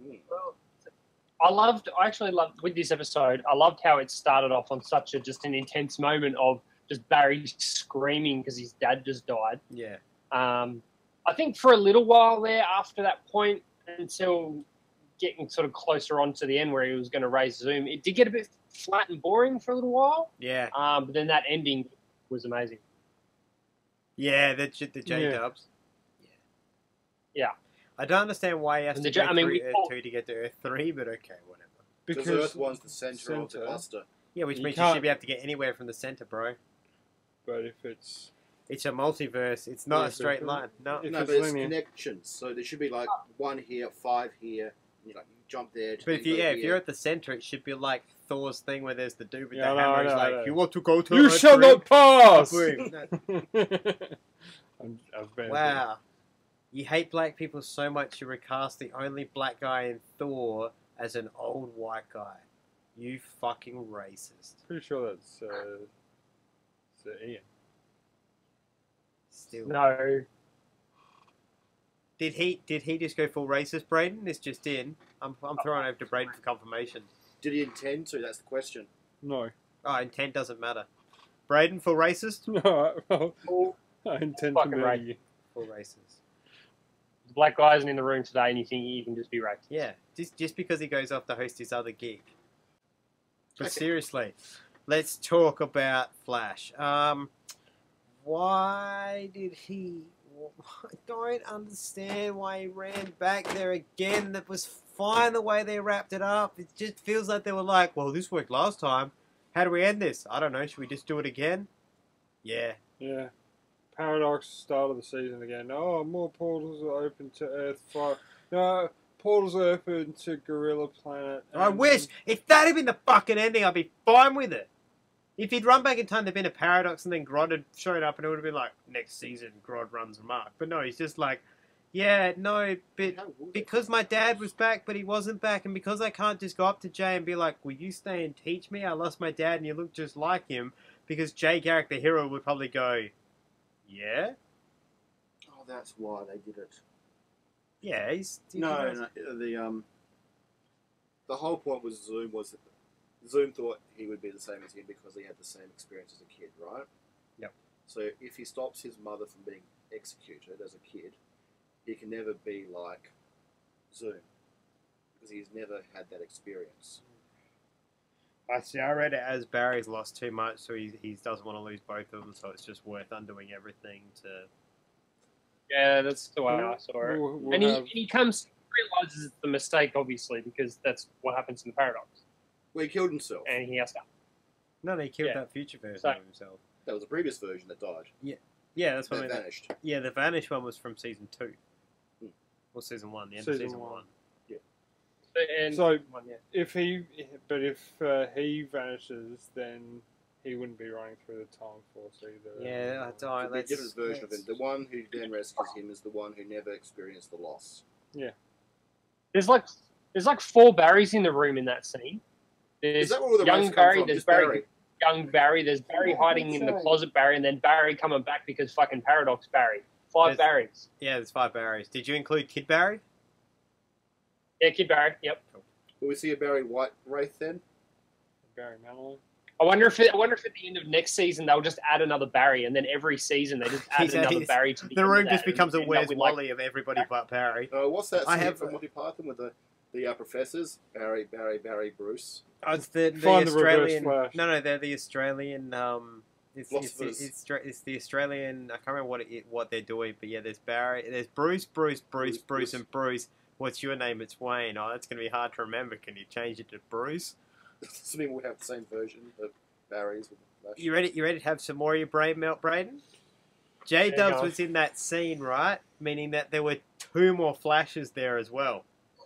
I loved, I actually loved, with this episode, I loved how it started off on such a, just an intense moment of just Barry screaming because his dad just died. Yeah. Um, I think for a little while there after that point, until getting sort of closer on to the end where he was going to raise Zoom, it did get a bit flat and boring for a little while. Yeah. Um, but then that ending was amazing. Yeah, the the J Yeah. Dubs. Yeah. Yeah. I don't understand why he has And to the J- go I mean, through we Earth all- two to get to Earth three, but okay, whatever. Because Because Earth one's the centre of the centre. cluster. Yeah, which You means you can't- should be able to get anywhere from the center, bro. But if it's It's a multiverse. It's not Yeah, a straight but- line. No. If no, it's but it's linear. connections. So there should be like one here, five here. You know, you jump there. But if then you go yeah, if here. you're at the center, it should be like Thor's thing where there's the dude with Yeah, the I know, hammer. I He's know, I like, know. "You want to go to you Earth shall three?" not pass. Boom. No. I'm, I've been Wow. You hate black people so much you recast the only black guy in Thor as an old white guy. You fucking racist. pretty sure that's uh, it's, uh, Ian. Still. No. Did he did he just go full racist, Braden? It's just in. I'm I'm throwing over to Braden for confirmation. Did he intend to? That's the question. No. Oh, intent doesn't matter. Braden, full racist? No. Well, I intend to Fucking be. right. Full racist. The black guy isn't in the room today and you think you can just be racist. Yeah, just just because he goes off to host his other gig. But Okay. seriously, let's talk about Flash. Um, why did he? I don't understand why he ran back there again. That was fine the way they wrapped it up. It just feels like they were like, well, this worked last time. How do we end this? I don't know. Should we just do it again? Yeah. Yeah. Paradox start of the season again. Oh, more portals are open to Earth. Five. No, portals are open to Gorilla Planet. I and- wish if that had been the fucking ending, I'd be fine with it. If he'd run back in time, there'd been a paradox, and then Grodd had shown up, and it would have been like next season, Grodd runs amok. But no, he's just like, yeah, no, but How would it? because my dad was back, but he wasn't back, and because I can't just go up to Jay and be like, will you stay and teach me? I lost my dad, and you look just like him. Because Jay Garrick, the hero, would probably go, yeah, Oh, that's why they did it. yeah, he's he No, knows. no, the um, the whole point was Zoom was that Zoom thought he would be the same as him because he had the same experience as a kid, right? Yep. So if he stops his mother from being executed as a kid, he can never be like Zoom because he's never had that experience. I see. I read it as Barry's lost too much, so he he doesn't want to lose both of them. So it's just worth undoing everything to. Yeah, that's the way I saw it. We'll, we'll and he, have- he comes, realizes it's the mistake, obviously, because that's what happens in the paradox. Well, he killed himself. And he has to. No, they killed Yeah. that future version So- of himself. That was the previous version that died. Yeah, that's what I That mean. vanished. Yeah, the Vanish one was from season two. Hmm. Or season one, the end Season of season one. one. And, So- one, yeah. If he, but if uh, he vanishes, then he wouldn't be running through the time force either. Yeah, I It's don't. a Let's, different version of him. let's- The one who then rescues him is the one who never experienced the loss. There's like there's like four Barrys in the room in that scene. There's Is that where all the young race come Barry, from? there's Just Barry, Barry? young Barry, there's Barry hiding in the closet Barry, and then Barry coming back because fucking Paradox Barry. Five There's- Barrys. Yeah, there's five Barrys. Did you include Kid Barry? Yeah, Kid Barry, yep. Will we see a Barry White Wraith then? Barry Manilow. I wonder if it, I wonder if at the end of next season they'll just add another Barry, and then every season they just add He's- another he's- Barry to the The end room of just that, and becomes a end up Where's with, like, Wally of everybody but Barry. Uh, what's that I scene have- from Monty Python with the the uh, professors? Barry, Barry, Barry, Bruce. Oh, it's the, the Find the reverse Australian. Flash. No, no, they're the Australian. Um, it's, it's, the, Philosophers. it's, Stra- it's the Australian. I can't remember what it, what they're doing, but yeah, there's Barry, there's Bruce, Bruce, Bruce, Bruce, Bruce, Bruce. and Bruce. What's your name? It's Wayne. Oh, that's gonna be hard to remember. Can you change it to Bruce? Does it mean we'll have the same version of Barry's with the Flash? You ready? You ready to have some more of your brain melt, Braden? J Yeah, Dubs go on. was in that scene, right? Meaning that there were two more flashes there as well.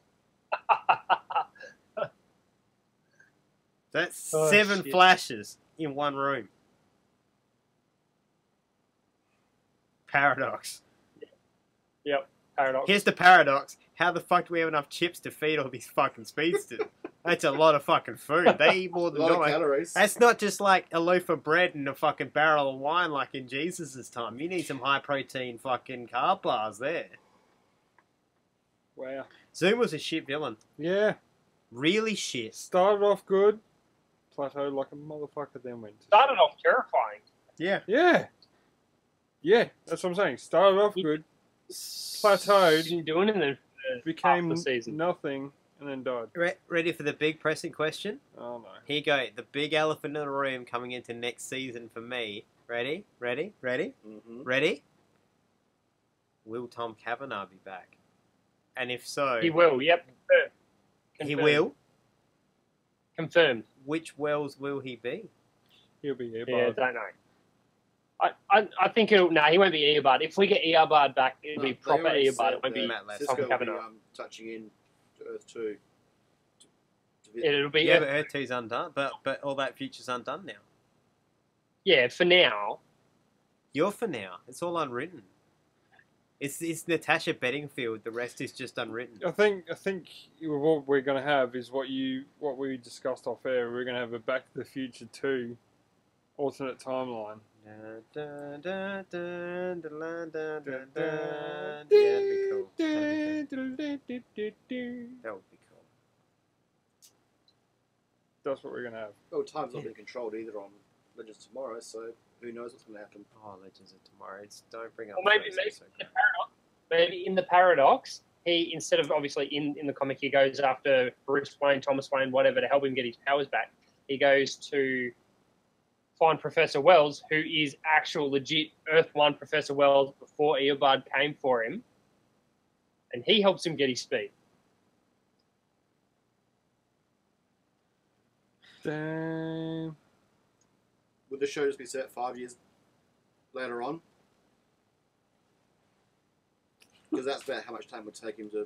That's Oh, seven shit. flashes in one room. Paradox. Yep. paradox. Here's the paradox. How the fuck do we have enough chips to feed all these fucking speedsters? That's a lot of fucking food. They eat more A than lot of I. calories. That's not just like a loaf of bread and a fucking barrel of wine like in Jesus' time. You need some high protein fucking carb bars there. Wow. Zoom was a shit villain. Yeah. Really shit. Started off good, plateaued like a motherfucker, then went. To Started off terrifying. Yeah. Yeah. Yeah, that's what I'm saying. Started off good, plateaued, Didn't do anything for became half the season. nothing, and then died. Re- ready for the big pressing question? Oh no. Here you go. The big elephant in the room coming into next season for me. Ready? Ready? Ready? Mm-hmm. Ready? Will Tom Cavanaugh be back? And if so, He will, yep. Confirmed. he Confirmed. will. Confirmed. Which Wells will he be? He'll be here, Yeah, but don't know. I, I, I think it'll. No, he won't be Earbud. If we get Earbud back, it'll be proper Earbud. It won't be Matt Lester. Cisco Tom will be Cavanaugh. um, touching in to Earth two. To, to vi- It'll be Yeah, yeah, but Earth two's undone. But but all that future's undone now. yeah. For now, You're for now. It's all unwritten. It's it's Natasha Bedingfield. The rest is just unwritten. I think I think what we're going to have is what you what we discussed off air. We're going to have a Back to the Future two alternate timeline. Dun, dun, dun, dun, dun, dun, dun, dun. Yeah, that'd be cool. That'd be cool. That would be cool. That's what we're going to have. Oh, time's not being controlled either on Legends Tomorrow, so who knows what's going to happen. Oh, Legends of Tomorrow. It's, don't bring up. or maybe those, maybe it's so in the great. paradox, maybe in the paradox, he instead of obviously in, in the comic he goes after Bruce Wayne, Thomas Wayne, whatever to help him get his powers back. He goes to find Professor Wells, who is actual legit Earth One Professor Wells before Earbud came for him, and he helps him get his speed. Damn. Would the show just be set five years later on? Because that's about how much time it would take him to.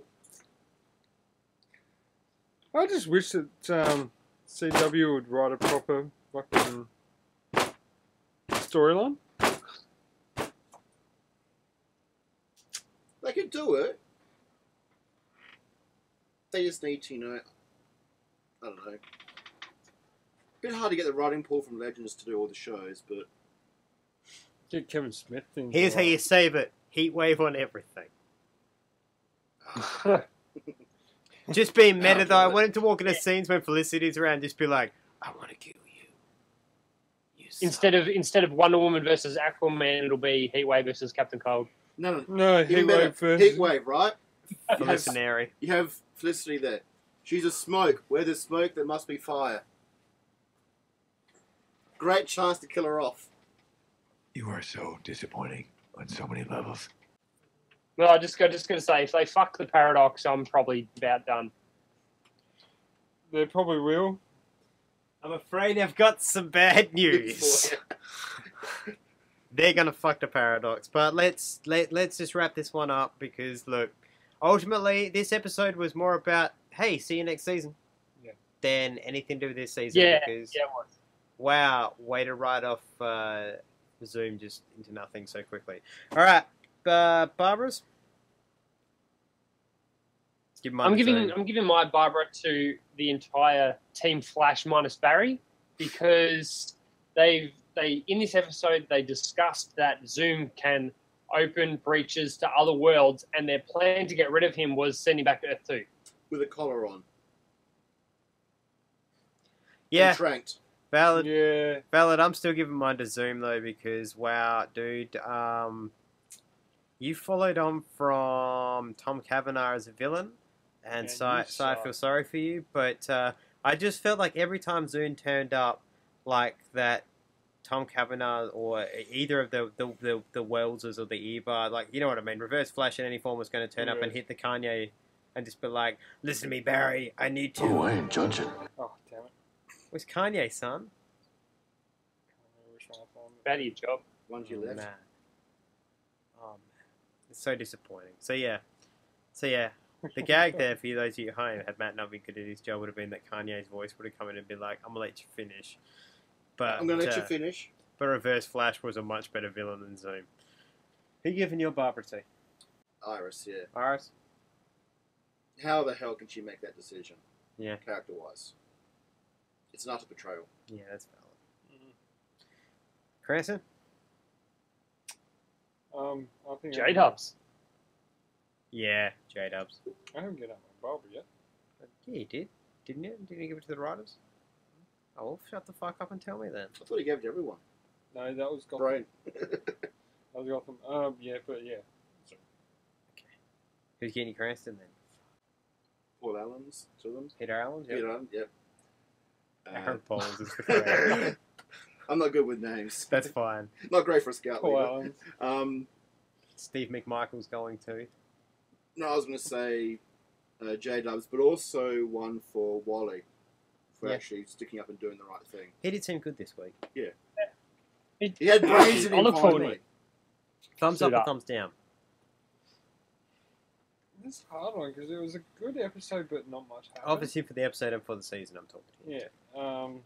I just wish that um, C W would write a proper fucking storyline. They could do it. They just need to, you know. I don't know. Bit hard to get the writing pool from Legends to do all the shows, but Get Kevin Smith thing. Here's how you save it. Heat wave on everything. Just being meta though, I want him to walk into scenes when Felicity's around, just be like, I want to kill you. You suck." Instead of instead of Wonder Woman versus Aquaman, it'll be Heatwave versus Captain Cold. no, no. No, Even Heat better, Wave first. Heat Wave, right? You have, Felicity. you have Felicity there. She's a smoke. Where there's smoke, there must be fire. Great chance to kill her off. You are so disappointing on so many levels. Well, I just got just gonna say, if they fuck the paradox, I'm probably about done. They probably will. I'm afraid I've got some bad news. They're gonna fuck the paradox. But let's let let's just wrap this one up because look, ultimately this episode was more about hey, see you next season, Yeah. than anything to do with this season. Yeah, because yeah, it was. wow, way to write off uh, Zoom just into nothing so quickly. All right, uh, Barbara's. Give mine I'm to giving Zoom. I'm giving my Barbara to the entire Team Flash minus Barry because they've they in this episode they discussed that Zoom can open breaches to other worlds, and their plan to get rid of him was send him back to Earth two. With a collar on. yeah, Tranked. valid. Yeah. Valid. I'm still giving mine to Zoom though because wow, dude, um, you followed on from Tom Cavanaugh as a villain, and Yeah, so, you so I suck. feel sorry for you. But uh, I just felt like every time Zoom turned up, like that, Tom Cavanaugh or either of the the the, the Welleses or the Earbud, like you know what I mean, Reverse Flash in any form was going to turn up and Yeah. hit the Kanye, and just be like, "Listen to me, Barry. I need to." Oh, I ain't judging. Oh, damn it. Where's Kanye, son? Which one I found? Bad at your job. Ones you Oh, left. man. Oh man, it's so disappointing. So yeah, so yeah, the gag there for you, those of you at home, had Matt not been good at his job, would have been that Kanye's voice would have come in and been like, "I'm gonna let you finish," but I'm going to let uh, you finish. But Reverse Flash was a much better villain than Zoom. Who you giving your Barbara to? Iris, yeah. Iris? How the hell can she make that decision? Yeah. Character-wise. It's an utter betrayal. Yeah, that's valid. Mm-hmm. Cranston? Um, I think J-Dubs. Yeah, J-Dubs. I haven't given up my Barbara yet. Yeah, you did. Didn't you? Didn't you give it to the writers? Oh, well, shut the fuck up and tell me then. I thought he gave it to everyone. No, that was Gotham. Brain. That was Gotham. Um, yeah, but yeah. So, Who's getting Cranston then? Paul Allen's to them. Peter Allen? Yep. Peter Allen, yep. Uh, Aaron Paul's is the correct. I'm not good with names. That's fine. Not great for a scout Paul leader. Allen. Um, Steve McMichael's going too. no, I was going to say uh, J-Dubs, but also one for Wally for Yeah. actually sticking up and doing the right thing. He did seem good this week. He had brains in I him look forward to finally. it. Thumbs Suit up or up. thumbs down? It's a hard one because it was a good episode, but not much happened. Obviously for the episode and for the season I'm talking to you. Yeah. Um,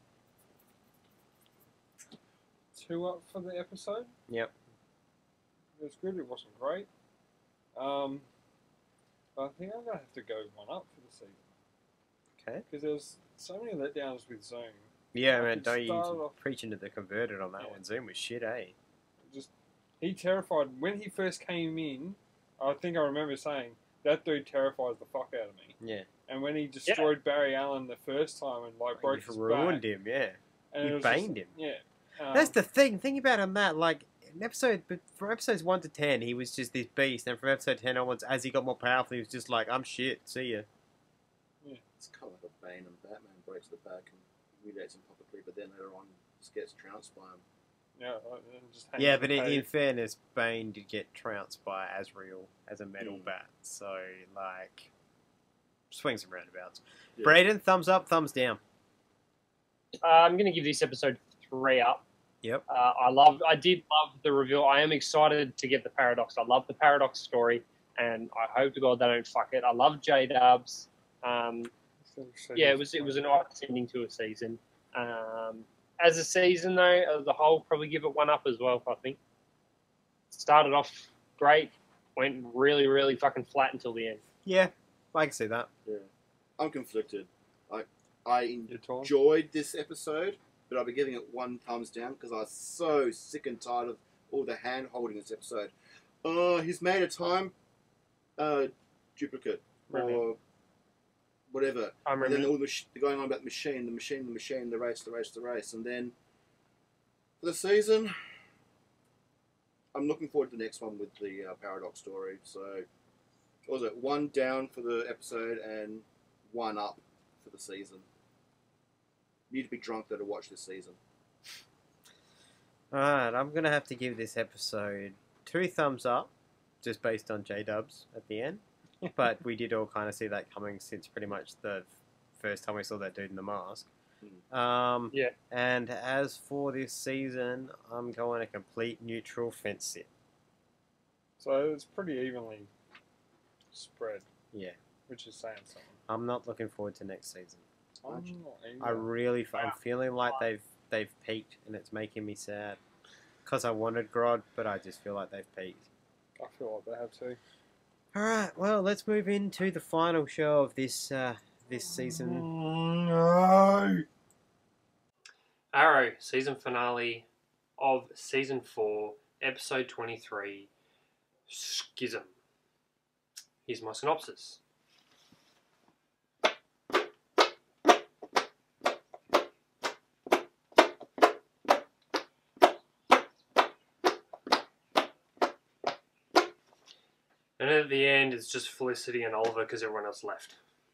two up for the episode. Yep. It was good. It wasn't great. Um, but I think I'm gonna have to go one up for the season Okay. because there was so many letdowns with Zoom. Yeah, I man, could don't you start off- preaching to the converted on that Yeah. one. Zoom was shit, eh? Just he terrified when he first came in. I think I remember saying that dude terrifies the fuck out of me. Yeah. And when he destroyed Barry Allen the first time and like broke You've his ruined back, him, yeah. and it You was just- banged him. Yeah. Um, That's the thing. Think about on that. Like, in episode, but from episodes one to ten, he was just this beast. And from episode ten onwards, as he got more powerful, he was just like, I'm shit. See ya. It's kind of like a Bane and Batman breaks the back and humiliates him publicly, but then later on just gets trounced by him. yeah. and Just hangs Yeah, on but the in, in page. fairness, Bane did get trounced by Azrael as a metal Mm. bat. So, like, swings and roundabouts. Yeah. Braden, thumbs up, thumbs down. Uh, I'm going to give this episode three up. Yep. Uh, I love. I did love the reveal. I am excited to get the Paradox. I love the Paradox story, and I hope to God they don't fuck it. I love J Dubs. Um, yeah, it was it was a nice ending to a season. Um, as a season though, as a whole, probably give it one up as well. I think started off great, went really really fucking flat until the end. Yeah, I can see that. Yeah. I'm conflicted. I I You're torn. enjoyed this episode, but I'll be giving it one thumbs down because I was so sick and tired of all the hand holding this episode. Uh, he's made a time uh, duplicate Right. or whatever. I And then remember. all the sh- going on about the machine, the machine, the machine, the race, the race, the race. And then for the season, I'm looking forward to the next one with the uh, Paradox story. So, what was it? One down for the episode and one up for the season. Need to be drunk though to watch this season. Alright, I'm going to have to give this episode two thumbs up, just based on J-Dubs at the end. But we did all kind of see that coming since pretty much the first time we saw that dude in the mask. Um, Yeah. And as for this season, I'm going a complete neutral fence sit. So it's pretty evenly spread, Yeah. which is saying something. I'm not looking forward to next season. I'm not either. I really, f- I'm feeling like they've they've peaked, and it's making me sad. Because I wanted Grodd, but I just feel like they've peaked. I feel like they have to. All right, well, let's move into the final show of this uh, this season. No. Arrow season finale of season four, episode twenty-three, Schism. Here's my synopsis. And at the end, it's just Felicity and Oliver because everyone else left.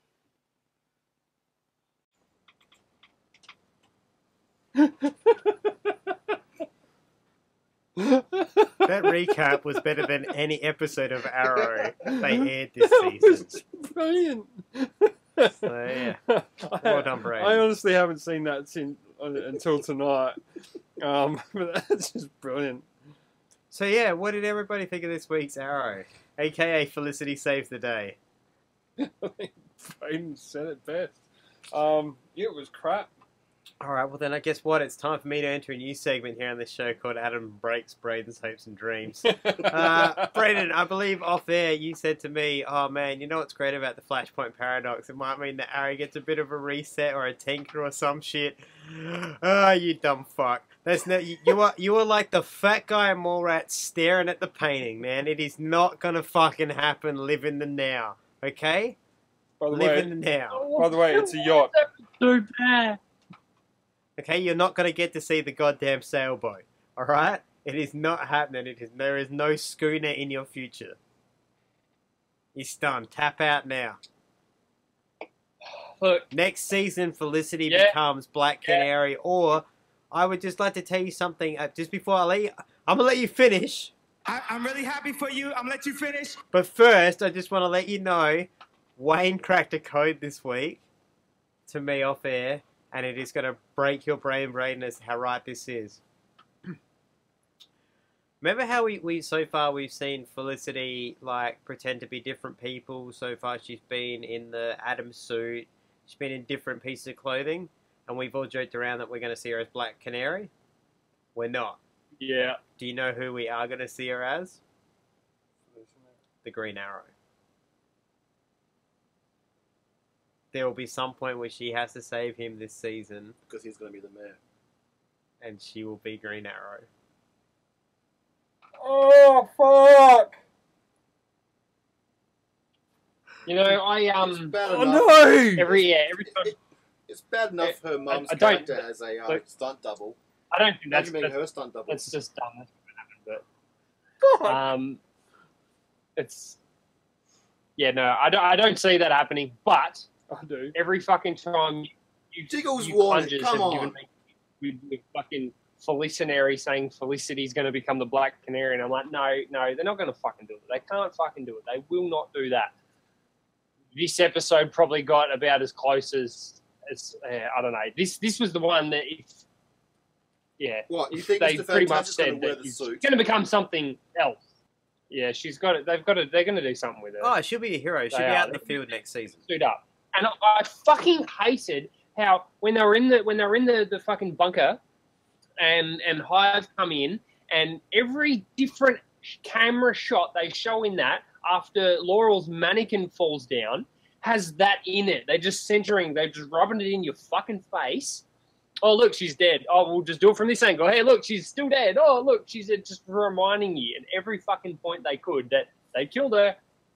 That recap was better than any episode of Arrow they aired this That season. was brilliant. So, yeah. Well done, Brady. I honestly haven't seen that since, uh, until tonight. Um, but that's just brilliant. So yeah, what did everybody think of this week's Arrow? A K A Felicity Saves the Day. I think Braden said it best. Um, it was crap. All right, well then I guess what? It's time for me to enter a new segment here on this show called Adam Breaks Braden's Hopes and Dreams. uh, Braden, I believe off air you said to me, oh man, you know what's great about the Flashpoint Paradox? It might mean that Arrow gets a bit of a reset or a tinker or some shit. Ah, oh, you dumb fuck. That's no, you, you are you are like the fat guy in Mallrats staring at the painting, man. It is not gonna fucking happen. Live in the now, okay? By the Live way, in the now. by the way, it's a yacht. So bad. Okay, you're not going to get to see the goddamn sailboat. Alright? It is not happening. It is, there is no schooner in your future. You're stunned. Tap out now. Look, Next season, Felicity Yeah. becomes Black Yeah. Canary, or I would just like to tell you something. Uh, just before I let you, I'm going to let you finish. I, I'm really happy for you. I'm gonna let you finish. But first, I just want to let you know, Wayne cracked a code this week to me off air. And it is going to break your brain, Braden, as to how right this is. Remember how we, we so far we've seen Felicity like pretend to be different people. So far she's been in the Atom suit. She's been in different pieces of clothing. And we've all joked around that we're going to see her as Black Canary. We're not. yeah. Do you know who we are going to see her as? The Green Arrow. There will be some point where she has to save him this season, Because he's going to be the mayor. and she will be Green Arrow. Oh fuck! You know, I It's um bad Oh enough. no! every yeah every time It- It's bad enough her mum's I don't- character has a uh, look, stunt double. I don't think that's Imagine being that's, her stunt double. that's just dumb. That's not God. gonna happen. But um, it's yeah no, I don't I don't see that happening. But I do. every fucking time you, you Jiggles you warned it, plungers come have given on. me with, with fucking Felicinary saying Felicity's going to become the Black Canary, and I'm like, no, no, they're not going to fucking do it. They can't fucking do it. They will not do that. This episode probably got about as close as, as uh, I don't know. This this was the one that if yeah, What, you if think they Mister pretty much Fantastic's gonna said wear that the it's suit? going to become something else. Yeah, she's got it. They've got it. They're going to do something with her. Oh, she'll be a hero. She'll They be are. out in the field next season. Stood up, and I, I fucking hated how when they were in the when they were in the, the fucking bunker, and and Hive come in, and every different camera shot they show in that after Laurel's mannequin falls down has that in it. They're just centering. They're just rubbing it in your fucking face. Oh look, she's dead. Oh, we'll just do it from this angle. Hey, look, she's still dead. Oh look, she's uh, just reminding you at every fucking point they could that they killed her.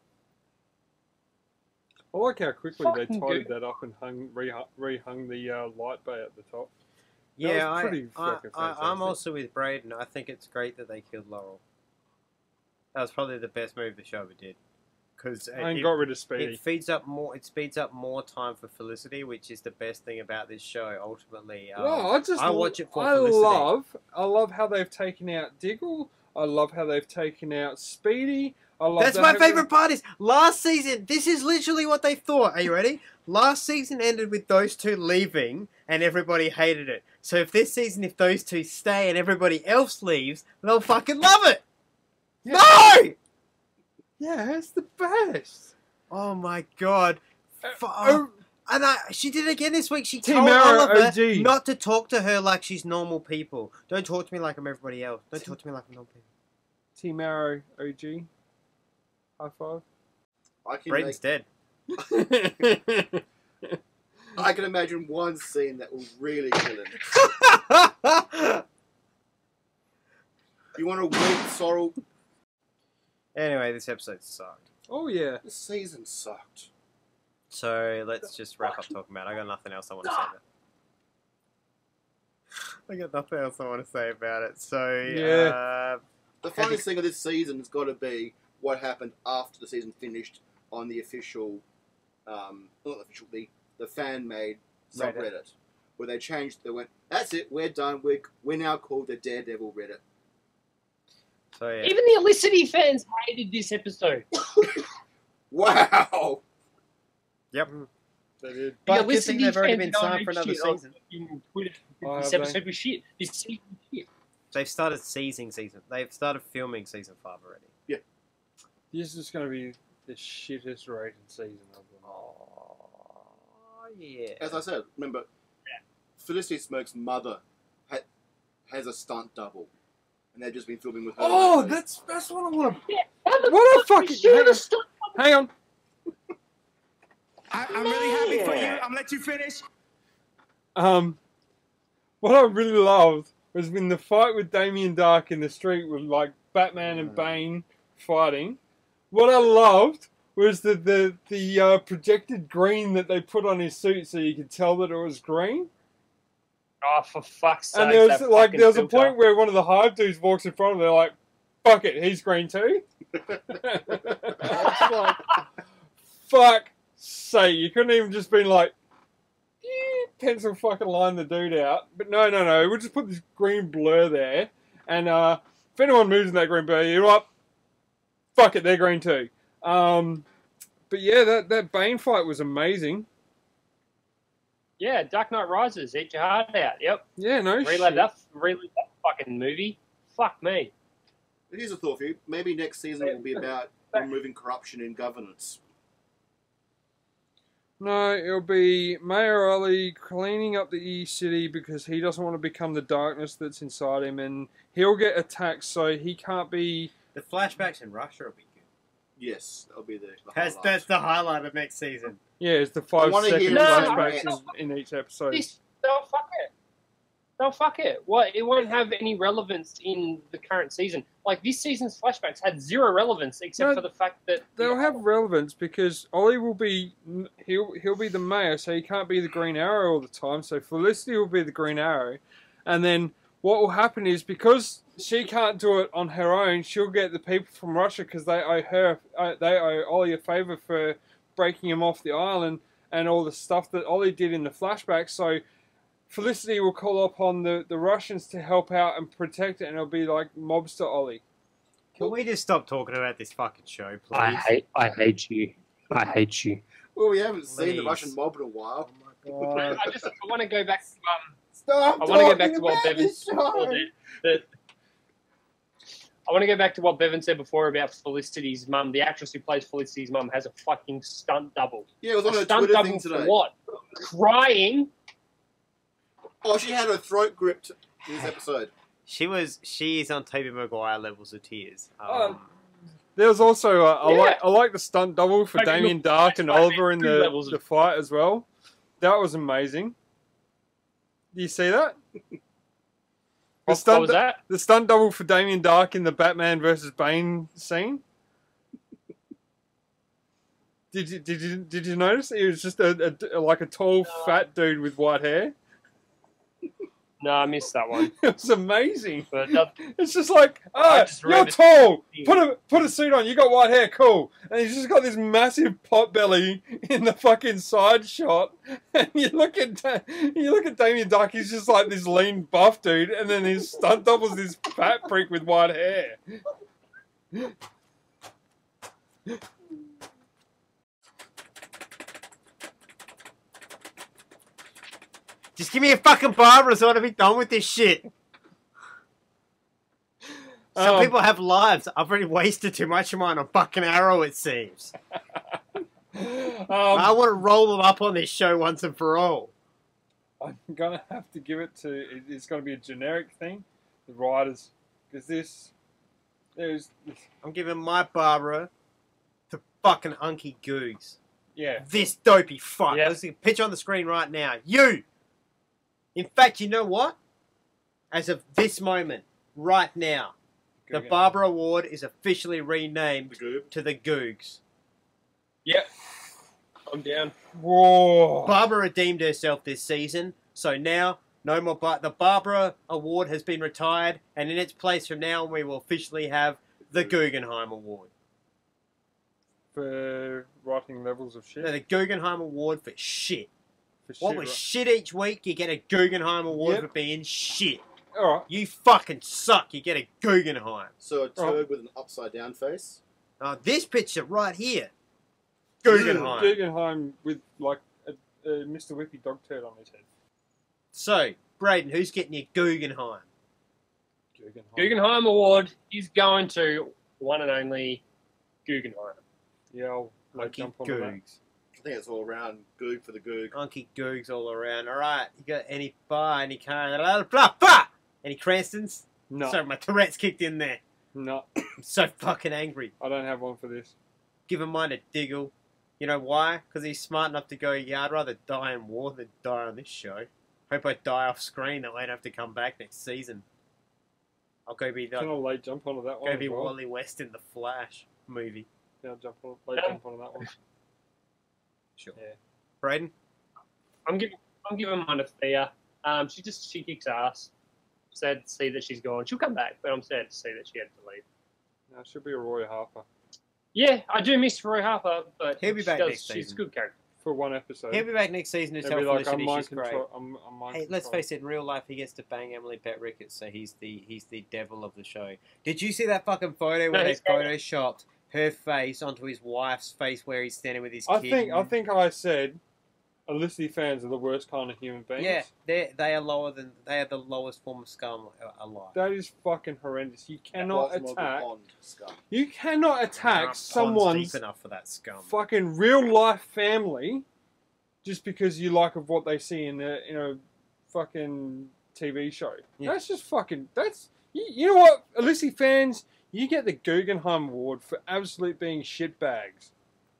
I like how quickly they Fucking tidied good. that up and hung rehung, rehung the uh, light bay at the top. That Yeah, was I, pretty I, fucking I, I'm fantastic. also with Braden. I think it's great that they killed Laurel. That was probably the best move the show ever did. Because And it, got rid of Speedy. it feeds up more. It speeds up more time for Felicity, which is the best thing about this show. Ultimately, um, no, I just I watch it for I Felicity. love I love how they've taken out Diggle. I love how they've taken out Speedy. I love That's that my how- favorite part. Is last season. This is literally what they thought. Are you ready? Last season ended with those two leaving, and everybody hated it. So if this season, if those two stay and everybody else leaves, they'll fucking love it. Yeah. No! Yeah, it's the best. Oh my god. Fu- Oh, And I, she did it again this week. She Team told Arrow Oliver O G. not to talk to her like she's normal people. Don't talk to me like I'm everybody else. Don't talk to me like I'm normal people. Team Arrow O G. High five. I can, Braden's make, dead. I can imagine one scene that will really kill him. You want to weep, Sorrel? Anyway, this episode sucked. Oh yeah. This season sucked. So let's just wrap up talking about it. I got nothing else I want to say about it. I got nothing else I want to say about it. So, Yeah. uh, The funniest thing of this season has got to be what happened after the season finished on the official, um, not the official, the, the fan-made Reddit. subreddit, where they changed, they went, that's it, we're done, we're, we're now called the Daredevil Reddit. so yeah. Even the Elicity fans hated this episode. Wow! Yep. They did. But The good thing Elicity they've already fans been don't signed make for another shit on season. fucking Twitter. Oh, This have episode was shit. This season was shit. They've started season season. They've started filming season five already. This is going to be the shittest rated season of them. Oh, yeah. As I said, remember, Felicity Smoke's mother ha- has a stunt double, and they've just been filming with her. Oh, lately. that's that's what I want to. Yeah, how the What a fuck fucking. is she Hang gonna on. stop? Hang on. I, I'm really happy for you. I'm gonna let you finish. Um, what I really loved was when the fight with Damien Dark in the street with like Batman and Bane fighting. What I loved was the the the uh, projected green that they put on his suit so you could tell that it was green. Oh, for fuck's sake! And there was that like fucking there was a filter. point where one of the hive dudes walks in front of them. They're like, "Fuck it, he's green too." It's like, fuck sake, you couldn't even just been like, eh, pencil fucking line the dude out. But no, no, no, we'll just put this green blur there, and uh, if anyone moves in that green blur, you're up. Fuck it, they're green too. Um, but yeah, that that Bane fight was amazing. Yeah, Dark Knight Rises, eat your heart out. Yep. Yeah, no Relive shit. that, relive that fucking movie. Fuck me. Here's a thought for you. Maybe next season will be about removing corruption in governance. No, it'll be Mayor Ollie cleaning up the E-City because he doesn't want to become the darkness that's inside him, and he'll get attacked, so he can't be... The flashbacks in Russia will be good. Yes, that'll be the, the That's, highlight. that's the highlight of next season. Yeah, it's the I five wanna second hear flashbacks his in, in each episode. This, they'll fuck it. They'll fuck it. What? It won't have any relevance in the current season. Like, this season's flashbacks had zero relevance except No, for the fact that... They'll have relevance because Ollie will be he'll he'll be the mayor, so he can't be the Green Arrow all the time. So Felicity will be the Green Arrow, and then what will happen is because she can't do it on her own, she'll get the people from Russia because they owe her uh, they owe Ollie a favor for breaking him off the island and all the stuff that Ollie did in the flashback. So Felicity will call upon the, the Russians to help out and protect it, and it'll be like mobster Ollie. Can we just stop talking about this fucking show, please? I hate, I hate you. I hate you. Well, we haven't seen the Please. Russian mob in a while. Oh my God. I just I want to go back to um. Stop I want to go back talking to what about Bevan this show. before that, that- I want to go back to what Bevan said before about Felicity's mum. The actress who plays Felicity's mum has a fucking stunt double. Yeah, it was on A her stunt Twitter double thing for today. what? Crying. Oh, she had her throat gripped in this episode. She was, she is on Tobey Maguire levels of tears. Um, Oh. There was also uh, I Yeah. like I like the stunt double for Like, Damien look, Dark and that's like Oliver in two the, levels of- the fight as well. That was amazing. Do you see that? The What, stunt, what was that? the stunt double for Damien Dark in the Batman versus Bane scene. Did you did you did you notice? He was just a, a like a tall fat dude with white hair. No, I missed that one. It was amazing. But that, It's just like, I oh, just you're remember- tall. Put a put a suit on. You got white hair, cool. And he's just got this massive pot belly in the fucking side shot. And you look at Da- you look at Damien Dark. He's just like this lean buff dude, and then his stunt double's this fat prick with white hair. just give me a fucking Barbara so I want to be done with this shit. Some Um, people have lives. I've already wasted too much of mine on fucking Arrow, it seems. I Um, want to roll them up on this show once and for all. I'm gonna have to give it to. it- It's gonna be a generic thing. The writers, because this, there's, I'm giving my Barbara to fucking Hunky Googs. yeah. This dopey fuck. Yeah. Let's see a picture on the screen right now. You! In fact, you know what? As of this moment, right now, the Guggenheim. Barbara Award is officially renamed The goob. to the Googs. yep. I'm down. Whoa. Barbara redeemed herself this season, so now no more. But the Barbara Award has been retired, and in its place from now on, we will officially have the Guggenheim Award. For writing levels of shit. No, the Guggenheim Award for shit. For shit What was ri- shit each week, you get a Guggenheim Award Yep. for being shit. All right. You fucking suck, you get a Guggenheim. So a Oh. turd with an upside down face. Uh, this picture right here, Guggenheim. Guggenheim with like a, a Mister Whippy dog turd on his head. So, Braden, who's getting your Guggenheim? Guggenheim. Guggenheim Award is going to one and only Guggenheim. Yeah, I'll like, Hunky jump on that. Googs. I think it's all around goog for the goog. Unky googs all around. All right, you got any bar, any car, blah, blah, blah. Any Cranstons? No. Sorry, my Tourette's kicked in there. No. I'm so fucking angry. I don't have one for this. Give him mine a diggle. You know why? Because he's smart enough to go, yeah, I'd rather die in war than die on this show. Hope I die off screen, that way I don't have to come back next season. I'll go be the, Can I late jump onto that one go as be well? Wally West in the Flash movie. Can I jump on, late jump onto that one? Sure. Yeah. Braden? I'm giving I'm giving mine to Thea. Um, she just she kicks ass. Sad to see that she's gone. She'll come back, but I'm sad to see that she had to leave. No, it should be a Roy Harper. Yeah, I do miss Roy Harper, but He'll be she back does, next she's season. a good character. For one episode. He'll be back next season to It'll tell be like, Felicity I'm mind she's great. control. I'm, I'm mind Hey, let's control. face it, in real life he gets to bang Emily Pat Ricketts, so he's the he's the devil of the show. Did you see that fucking photo where No, they he's great. photoshopped her face onto his wife's face where he's standing with his I kid? think I think I said Felicity fans are the worst kind of human beings. Yeah, they they are lower than they are the lowest form of scum alive. That is fucking horrendous. You cannot Baltimore attack. Pond scum. You cannot attack Pond's someone's deep enough for that scum. fucking real life family just because you like of what they see in the in a fucking T V show. Yeah. That's just fucking. That's you, you know what, Felicity fans, you get the Guggenheim Award for absolute being shitbags.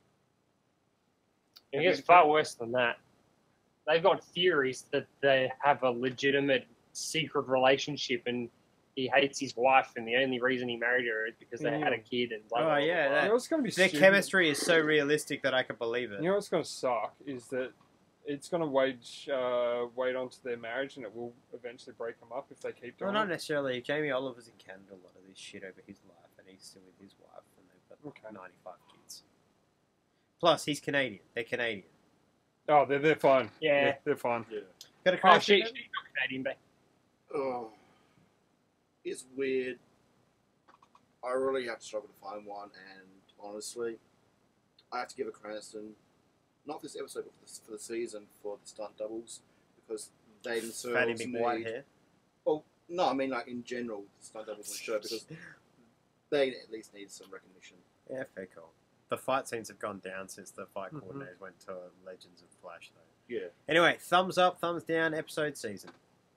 It gets far worse than that. They've got theories that they have a legitimate secret relationship and he hates his wife and the only reason he married her is because they had a kid and blah, blah, Oh blah, yeah, blah. You that, know what's going to be their stupid? chemistry is so realistic that I can believe it. You know what's going to suck is that it's going to wage uh, wait onto their marriage and it will eventually break them up if they keep Well, doing not it. necessarily. Jamie Oliver's in Canada a lot of this shit over his life, and he's still with his wife, and they've got like Okay. ninety-five kids. Plus, he's Canadian. They're Canadian. Oh, they're they're fine. Yeah. they're fine. Yeah. Got a Oh, crash? she, she's not Canadian, but Oh, it's weird. I really have to struggle to find one, and honestly, I have to give a Cranston, not for this episode, but for the, for the season, for the stunt doubles, because they themselves Fatty big need. white hair. Well, no, I mean like in general, the stunt doubles on the show, because they at least need some recognition. Yeah, fair call. The fight scenes have gone down since the fight Mhm. coordinators went to Legends of Flash, though. Yeah. Anyway, thumbs up, thumbs down, episode season.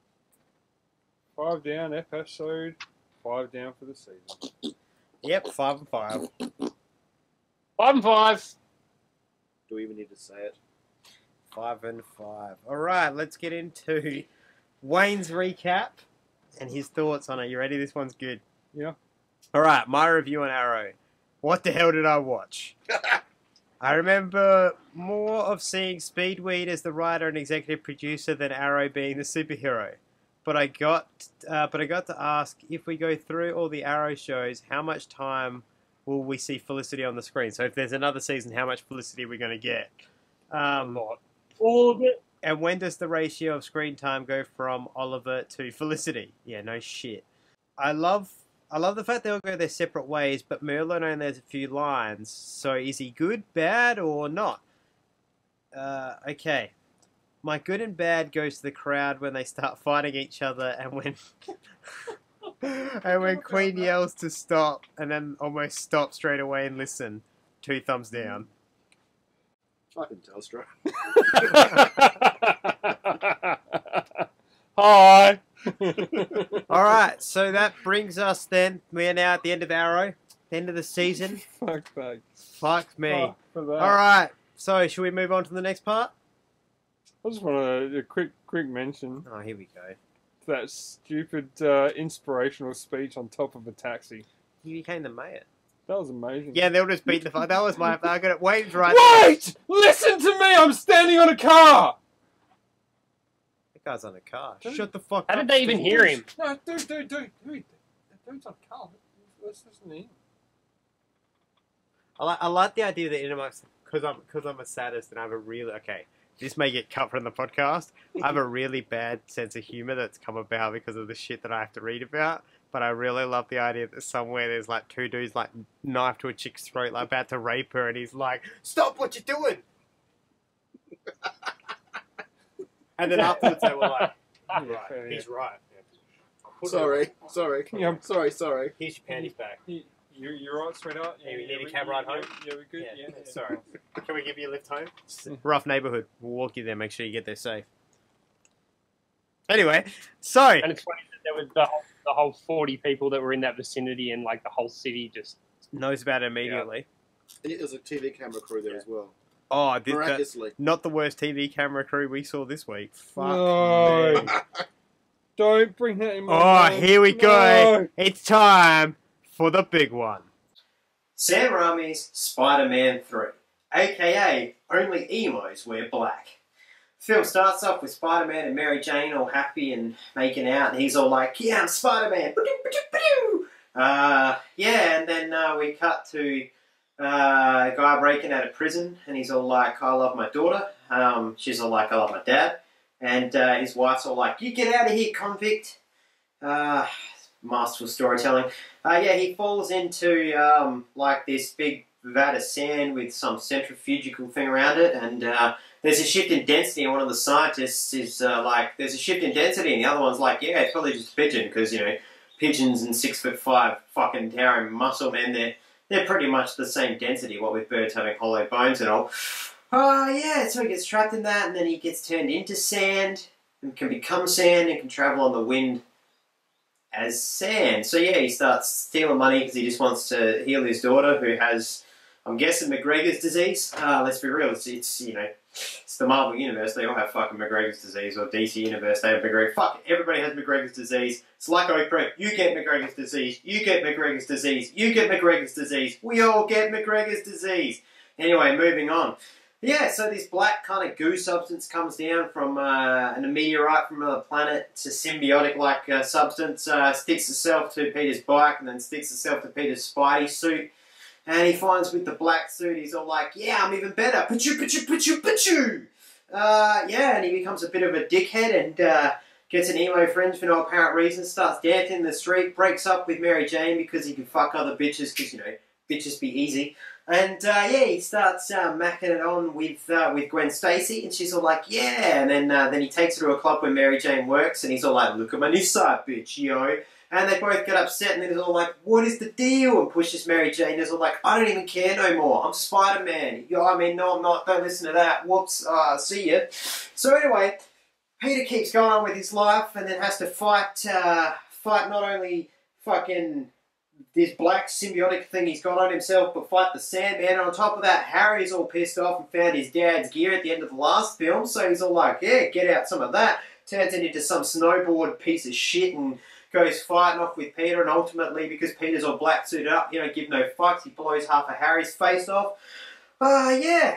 Five down episode, five down for the season. Yep, five and five. five and five. Do we even need to say it? Five and five. All right, let's get into Wayne's recap and his thoughts on it. You ready? This one's good. Yeah. All right, my review on Arrow. What the hell did I watch? I remember more of seeing Speedweed as the writer and executive producer than Arrow being the superhero. But I got, uh, but I got to ask, if we go through all the Arrow shows, how much time will we see Felicity on the screen? So if there's another season, how much Felicity are we going to get? Um, A lot. All of it. and when does the ratio of screen time go from Oliver to Felicity? Yeah, no shit. I love I love the fact they all go their separate ways, but Merlin only has a few lines. So is he good, bad, or not? Uh, okay. My good and bad goes to the crowd when they start fighting each other and when and when Queen yells to stop and then almost stop straight away and listen. Two thumbs down. Fucking Telstra. Hi. All right, so that brings us then. We are now at the end of Arrow, the end of the season. Fuck that. Fuck me. Fuck for that. All right, so should we move on to the next part? I just want a, a quick quick mention Oh, here we go. to that stupid uh, inspirational speech on top of a taxi. He became the mayor. That was amazing. Yeah, they'll just beat the fight. That was my. I got it. Wayne's right. Wait! Listen to me! I'm standing on a car! That guy's on a car. Dude. Shut the fuck How up. did they even hear him? No, dude, dude, dude, dude. That dude's on a car. Let's listen to him. I like. I like the idea that in amongst because I'm because I'm a sadist and I have a really okay. This may get cut from the podcast. I have a really bad sense of humor that's come about because of the shit that I have to read about. But I really love the idea that somewhere there's like two dudes like knife to a chick's throat, like about to rape her, and he's like, "Stop what you're doing!" And then afterwards they were like, "He's Yeah, right. fair, He's right." Sorry, sorry, Yeah. sorry, sorry. Here's your panties back. You, You, you're right, sweetheart. Yeah, we need a we- cab ride home? Yeah, we're good. Yeah, yeah. Sorry. Can we give you a lift home? It's a rough neighbourhood. We'll walk you there. Make sure you get there safe. Anyway, so And it's funny that there was the whole, the whole forty people that were in that vicinity, and like the whole city just knows about it immediately. And there's a T V camera crew there as well. Oh, this, that, Miraculously. not the worst T V camera crew we saw this week. Fuck No. me. Don't bring that in my Oh, mind. here we go. No. It's time for the big one. Sam Raimi's Spider-Man three, aka Only Emos Wear Black. The film starts off with Spider-Man and Mary Jane all happy and making out, and he's all like, yeah, I'm Spider-Man. Uh, yeah, and then uh, we cut to uh, a guy breaking out of prison, and he's all like, I love my daughter. Um, she's all like, I love my dad. And uh, his wife's all like, you get out of here, convict. Uh, masterful storytelling. Uh, yeah, he falls into um, like this big vat of sand with some centrifugal thing around it, and uh, there's a shift in density, and one of the scientists is uh, like, there's a shift in density, and the other one's like, yeah, it's probably just a pigeon, because, you know, pigeons and six foot five fucking towering muscle men, they're, they're pretty much the same density, what with birds having hollow bones and all. Oh, uh, yeah, so he gets trapped in that, and then he gets turned into sand, and can become sand, and can travel on the wind as sand. So yeah, he starts stealing money because he just wants to heal his daughter, who has, I'm guessing, McGregor's disease. Uh, let's be real, it's, it's, you know, it's the Marvel Universe, they all have fucking McGregor's disease, or D C Universe, they have McGregor. Fuck, everybody has McGregor's disease. It's like Oprah, you get McGregor's disease, you get McGregor's disease, you get McGregor's disease, we all get McGregor's disease. Anyway, moving on. Yeah, so this black kind of goo substance comes down from uh, a meteorite from another planet. It's a symbiotic-like uh, substance. Uh, sticks itself to Peter's bike and then sticks itself to Peter's Spidey suit. And he finds with the black suit, he's all like, yeah, I'm even better. Pachoo, pachoo, pachoo, pachoo. Uh, yeah, and he becomes a bit of a dickhead and uh, gets an emo friend for no apparent reason, starts dancing in the street, breaks up with Mary Jane because he can fuck other bitches because, you know, bitches be easy. And uh, yeah, he starts uh, macking it on with uh, with Gwen Stacy, and she's all like, yeah. And then uh, then he takes her to a club where Mary Jane works, and he's all like, look at my new side, bitch, yo. And they both get upset, and then he's all like, what is the deal? And pushes Mary Jane, and he's all like, I don't even care no more. I'm Spider-Man. Yo, I mean, no, I'm not. Don't listen to that. Whoops. Uh, see ya. So anyway, Peter keeps going on with his life, and then has to fight uh, fight not only fucking this black symbiotic thing he's got on himself, but fight the Sandman. And on top of that, Harry's all pissed off and found his dad's gear at the end of the last film, so he's all like, yeah, get out some of that. Turns it into some snowboard piece of shit and goes fighting off with Peter, and ultimately, because Peter's all black suited up, he don't give no fucks, he blows half of Harry's face off. Uh, yeah.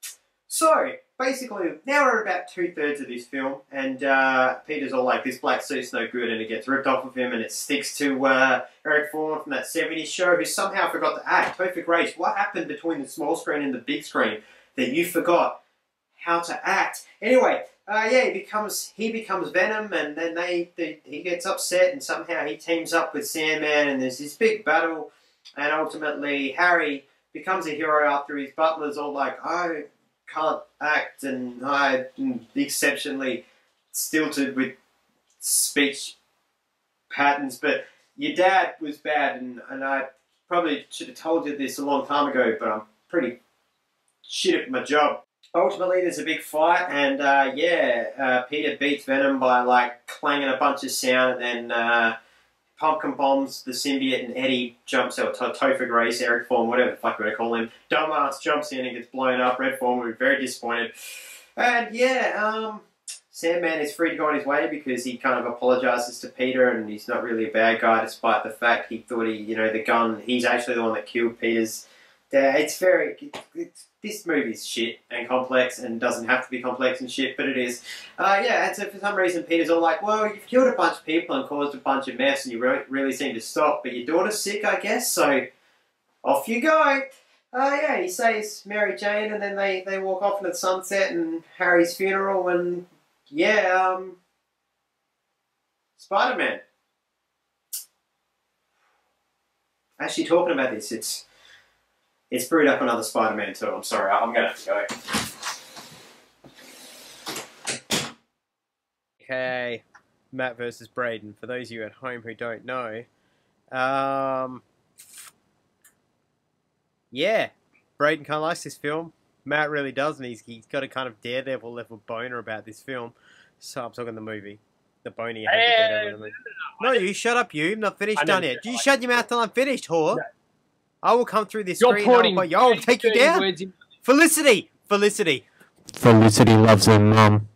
So, basically, now we're at about two-thirds of this film, and uh, Peter's all like, this black suit's no good, and it gets ripped off of him, and it sticks to uh, Eric Foreman from that seventies show, who somehow forgot to act. Topher Grace, what happened between the small screen and the big screen that you forgot how to act? Anyway, uh, yeah, he becomes he becomes Venom, and then they, they he gets upset, and somehow he teams up with Sandman, and there's this big battle, and ultimately Harry becomes a hero after his butler's all like, oh, can't act, and I'm exceptionally stilted with speech patterns, but your dad was bad, and, and I probably should have told you this a long time ago, but I'm pretty shit at my job. Ultimately, there's a big fight, and uh, yeah, uh, Peter beats Venom by like clanging a bunch of sound, and then uh, Pumpkin bombs the symbiote, and Eddie jumps out, to Topher Grace, Eric Form, whatever the fuck we're going to call him. Dumbass jumps in and gets blown up. Red Form will be very disappointed. And yeah, um, Sandman is free to go on his way because he kind of apologises to Peter, and he's not really a bad guy despite the fact he thought he, you know, the gun, he's actually the one that killed Peter's dad. It's very, it's, it's, this movie's shit and complex and doesn't have to be complex and shit, but it is. Uh, yeah, and so for some reason Peter's all like, well, you've killed a bunch of people and caused a bunch of mess and you re really seem to stop, but your daughter's sick, I guess, so off you go. Uh, yeah, he saves Mary Jane, and then they, they walk off into the sunset and Harry's funeral, and yeah, um, Spider-Man. Actually, talking about this, it's It's brewed up another Spider-Man too. I'm sorry, I'm going to have to go. Okay, Matt versus Braden. For those of you at home who don't know, um, yeah, Braden kind of likes this film. Matt really does, and he's, he's got a kind of Daredevil level boner about this film. So I'm talking the movie. The boner you had Hey, to Daredevil the movie. No, you shut up, you. I'm not finished I done never yet. said I You liked shut the your mouth till I'm finished, whore. No. I will come through this You're screen and putting I'll, I'll take you dirty down. words in- Felicity! Felicity. Felicity loves her mum.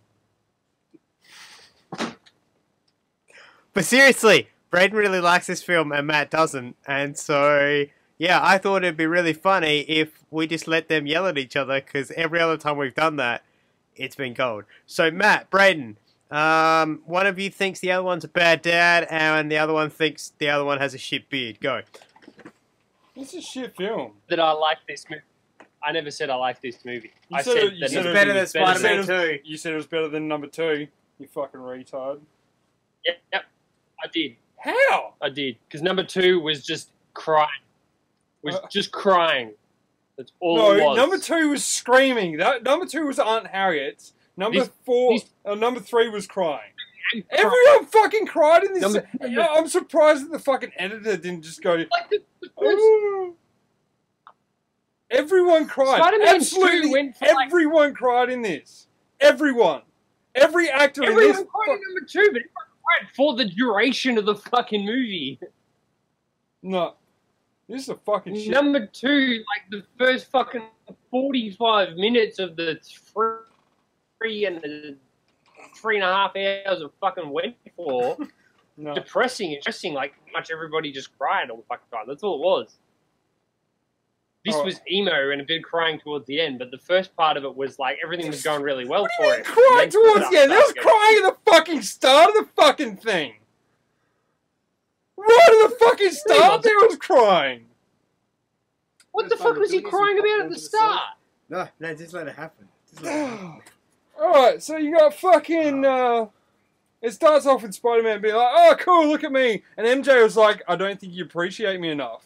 But seriously, Braden really likes this film and Matt doesn't. And so, yeah, I thought it'd be really funny if we just let them yell at each other, because every other time we've done that, it's been gold. So, Matt, Braden, um, one of you thinks the other one's a bad dad, and the other one thinks the other one has a shit beard. Go. It's a shit film. That I like this movie. I never said I like this movie. You I said said, it- you that said the it- better movie than was better Spider-Man than- two. You said it was better than number two. You fucking retard. Yep, yep, I did. How? I did. Because number two was just crying. Was Uh, just crying. That's all No, it was. number two was screaming. That number two was Aunt Harriet. Number These- four, these- uh, number three was crying. And Everyone fucking cried in this. Number- Yeah, I'm surprised that the fucking editor didn't just go. Like the, the first, "Oh." Everyone cried. Spider-Man Absolutely, two went for like- everyone cried in this. Everyone, every actor in everyone this. cried in number two, but everyone cried for the duration of the fucking movie. No, this is a fucking shit. Number two, like the first fucking forty-five minutes of the three and the three and a half hours of fucking went for. No. Depressing, interesting, like much everybody just cried all the fucking time. That's all it was. This Oh. was emo and a bit crying towards the end, but the first part of it was like everything was going really well What do for you mean it. crying And then towards stuff the end? There was started going- crying at the fucking start of the fucking thing. Right at the fucking start, there was crying. What the fuck was he crying about at the start? No, no, just let it happen. Just let it happen. Alright, so you got fucking, uh, it starts off with Spider-Man being like, oh, cool, look at me. And M J was like, I don't think you appreciate me enough.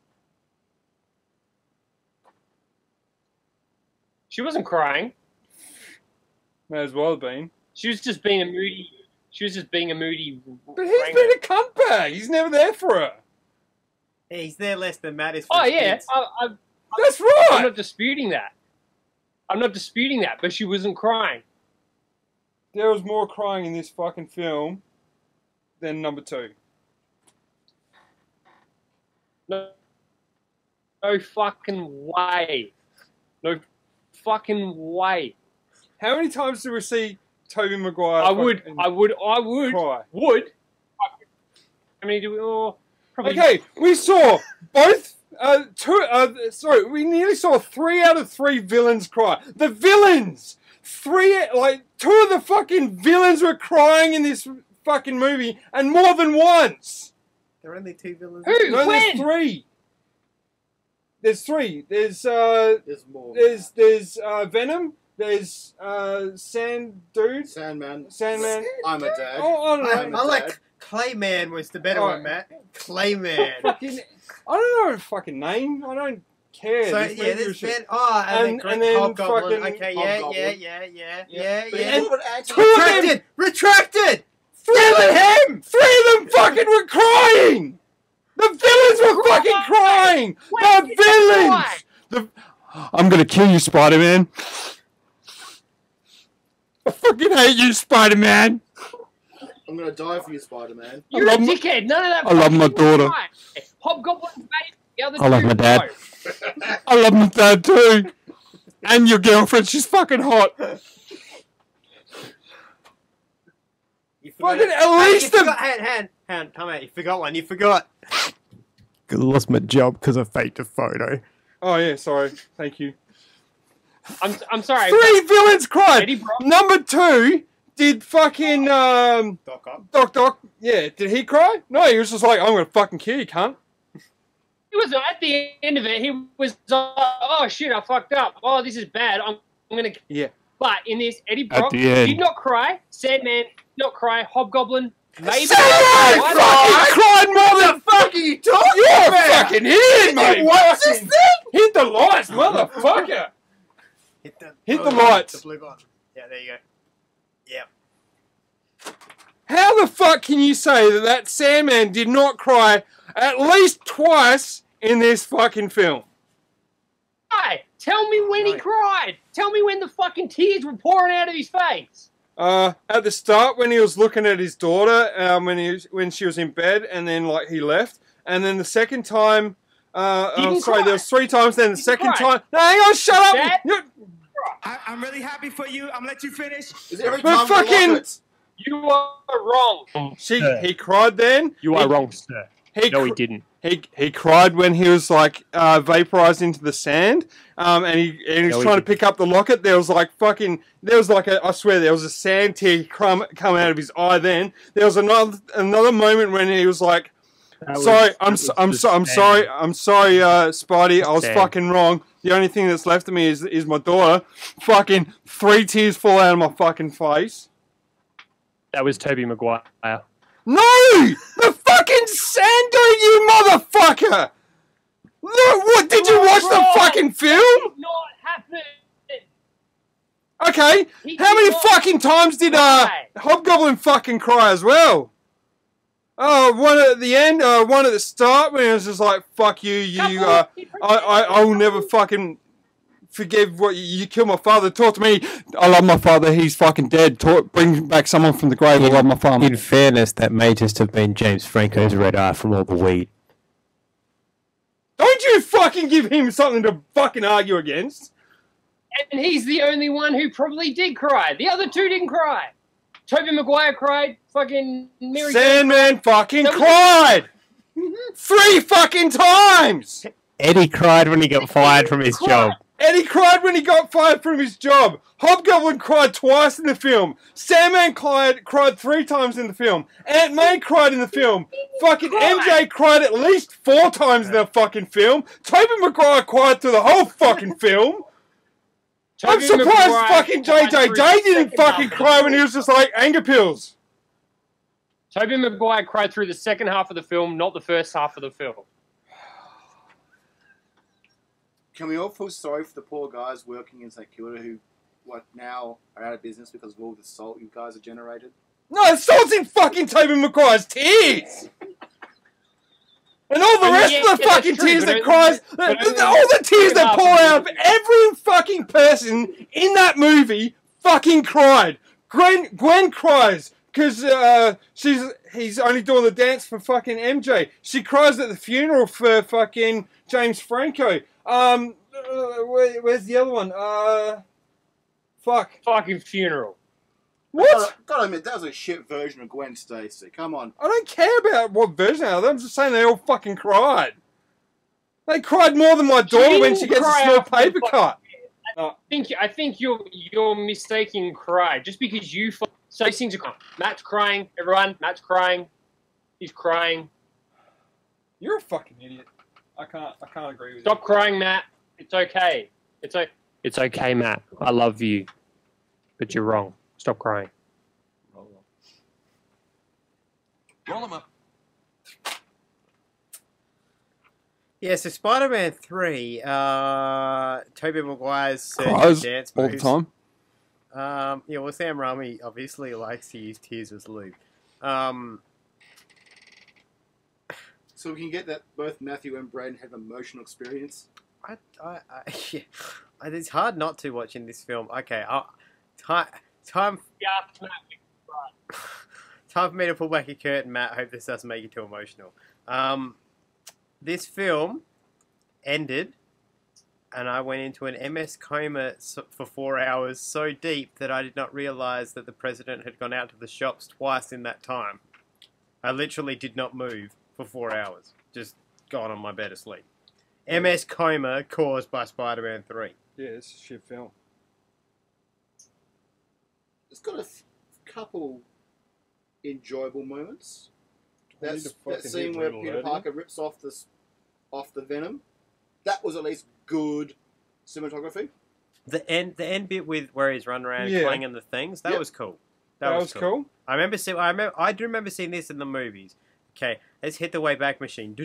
She wasn't crying. May as well have been. She was just being a moody. She was just being a moody. But he's ranger. been a cunt bag. He's never there for her. Yeah, he's there less than Matt is for Oh his yeah, kids. I, I, That's I'm right. not disputing that. I'm not disputing that, but she wasn't crying. There was more crying in this fucking film than number two. No, no fucking way. No fucking way. How many times do we see Tobey Maguire I would, fucking I would, I would, cry? would. How many do we? Oh, probably. Okay, we saw both. Uh, two. Uh, sorry, we nearly saw three out of three villains cry. The villains, three, like two of the fucking villains were crying in this fucking movie, and more than once. There are only two villains. Who? No, When? there's three. There's three. There's uh, There's more. there's there's uh, Venom. There's uh, Sand Dude. Sandman. Sandman. I'm a dad. Oh, I don't know. I, I'm a I like dad. Clayman was the better Oh. one, Matt. Clayman. Fucking, I don't know her fucking name. I don't care. So This yeah, movie this was shit. Ben. Oh, and, And- then, and then Hobgoblin. fucking Okay, yeah, Hobgoblin. yeah, yeah, yeah, yeah, But yeah. it's all about Two of them- Retracted! Retracted! Three of them, him! three of them fucking were crying. The villains were fucking crying. When The did they villains. cry? The. I'm gonna kill you, Spider-Man. I fucking hate you, Spider-Man. I'm gonna die for you, Spider-Man. You're a love my- dickhead. None of that. I love my fucking daughter. cry. Hobgoblin's baby. The other I love two, my dad. no. I love my dad too. And your girlfriend, she's fucking hot. You Fucking forgot- at Hey, least you the- forgot, hand, hand, hand, come out. You forgot one. You forgot. I lost my job because I faked a photo. Oh yeah, sorry. Thank you. I'm, I'm sorry. Three villains cried. Eddie Brock. Number two did fucking um Doc up. Doc Doc. Yeah, did he cry? No, he was just like, I'm gonna fucking kill you, cunt. He was at the end of it. He was, uh, oh shit, I fucked up. Oh, this is bad. I'm, I'm gonna. Yeah. But in this, Eddie Brock the end. did not cry. Sandman did not cry. Hobgoblin maybe. Sandman What? fucking cried more than fuck are you talking You're about? fucking idiot, mate. What's this thing? Hit the lights, motherfucker. Hit the, Hit the oh, lights. The blue button. Yeah, there you go. Yeah. How the fuck can you say that that Sandman did not cry at least twice in this fucking film? Tell me when he cried. Tell me when the fucking tears were pouring out of his face. Uh, at the start when he was looking at his daughter, um, when he was, when she was in bed, and then like he left, and then the second time, uh, I'm sorry, cry. there was three times. Then the Didn't second cry. time, no, hang on, shut up. Dad? You- I, I'm really happy for you. I'm gonna let you finish. Is every But time fucking- fucking... You are wrong. She, Sir. he cried then. You he, are wrong, sir. He No, cr- he didn't. He he cried when he was like uh, vaporized into the sand, um, and he and he was No, he trying to didn't. pick up the locket. There was like fucking, there was like a, I swear there was a sand tear come come out of his eye. Then there was another another moment when he was like, That was- sorry, that I'm was so, I'm the so, I'm sand. sorry, I'm sorry, uh, Spidey, I was Sand. fucking wrong. The only thing that's left of me is is my daughter. Fucking three tears fall out of my fucking face. That was Tobey Maguire. No! The fucking sand dude, you motherfucker! Look, what, did you watch the fucking film? Did not happen. Okay, He how did many not fucking times did uh, cry. Hobgoblin fucking cry as well? Oh, one at the end, uh, one at the start when it was just like, fuck you, you, Couple- uh, he I, I, I will never fucking forgive what you, you killed my father. Talk to me. I love my father. He's fucking dead. Talk, bring back someone from the grave. I love my father. In fairness, that may just have been James Franco's red eye from all the weed. Don't you fucking give him something to fucking argue against. And he's the only one who probably did cry. The other two didn't cry. Tobey Maguire cried. Fucking Mary Jane Sandman fucking That was- cried three fucking times. Eddie cried when he got fired from his cried. job. Eddie cried when he got fired from his job. Hobgoblin cried twice in the film. Sandman cried, cried three times in the film. Aunt May cried in the film. Fucking M J cried at least four times in the fucking film. Tobey Maguire cried through the whole fucking film. I'm Tobey surprised Maguire fucking J cried J through J the didn't second fucking half. cry when he was just like anger pills. Tobey Maguire cried through the second half of the film, not the first half of the film. Can we all feel sorry for the poor guys working in Saint Kilda who, like, now are out of business because of all the salt you guys have generated? No, salt's in fucking Tobey Maguire's tears. And all the And rest yeah, of the yeah, fucking that's true, tears but that it- cries, but the- it- the- all the tears that half pour of the out of movie. every fucking person in that movie fucking cried. Gwen, Gwen cries because uh, she's he's only doing the dance for fucking M J. She cries at the funeral for fucking James Franco. Um, uh, where, where's the other one? Uh, fuck. Fucking funeral. What? Gotta, gotta admit, that was a shit version of Gwen Stacy. Come on. I don't care about what version of them. I'm just saying they all fucking cried. They cried more than my daughter when didn't she gets a cry small after the paper fucking- cut. I think I think you're you're mistaking cry just because you. Fu- so these things are crying. Matt's crying. Everyone, Matt's crying. He's crying. You're a fucking idiot. I can't. I can't agree with Stop crying, Matt. It's okay. It's o- It's okay, Matt. I love you, but you're wrong. Stop crying. Roll him up. Yeah, so Spider-Man three, uh, Tobey Maguire's surgery Cries dance all the moves. time. Um, yeah, well, Sam Raimi obviously likes to use tears as lube. Um, So we can get that both Matthew and Braden have emotional experience. I, I, I, yeah, it's hard not to watching this film. Okay, I'll, time, time, Yeah, Matt. we can cry. time for me to pull back a curtain, Matt. I hope this doesn't make you too emotional. Um, this film ended, and I went into an M S coma so- for four hours, so deep that I did not realize that the president had gone out to the shops twice in that time. I literally did not move for four hours, just gone on my bed asleep. M S coma caused by Spider-Man three. Yeah, it's a shit film. It's got a f- couple enjoyable moments. Do I need That's, to that fucking scene hit where reload Peter again? Parker rips off this, off the Venom. That was at least good cinematography. The end, the end bit with where he's running around Yeah. and clanging the things, that Yep. was cool. That, was cool. I remember seeing. I remember. I do remember seeing this in the movies. Okay, let's hit the way back machine.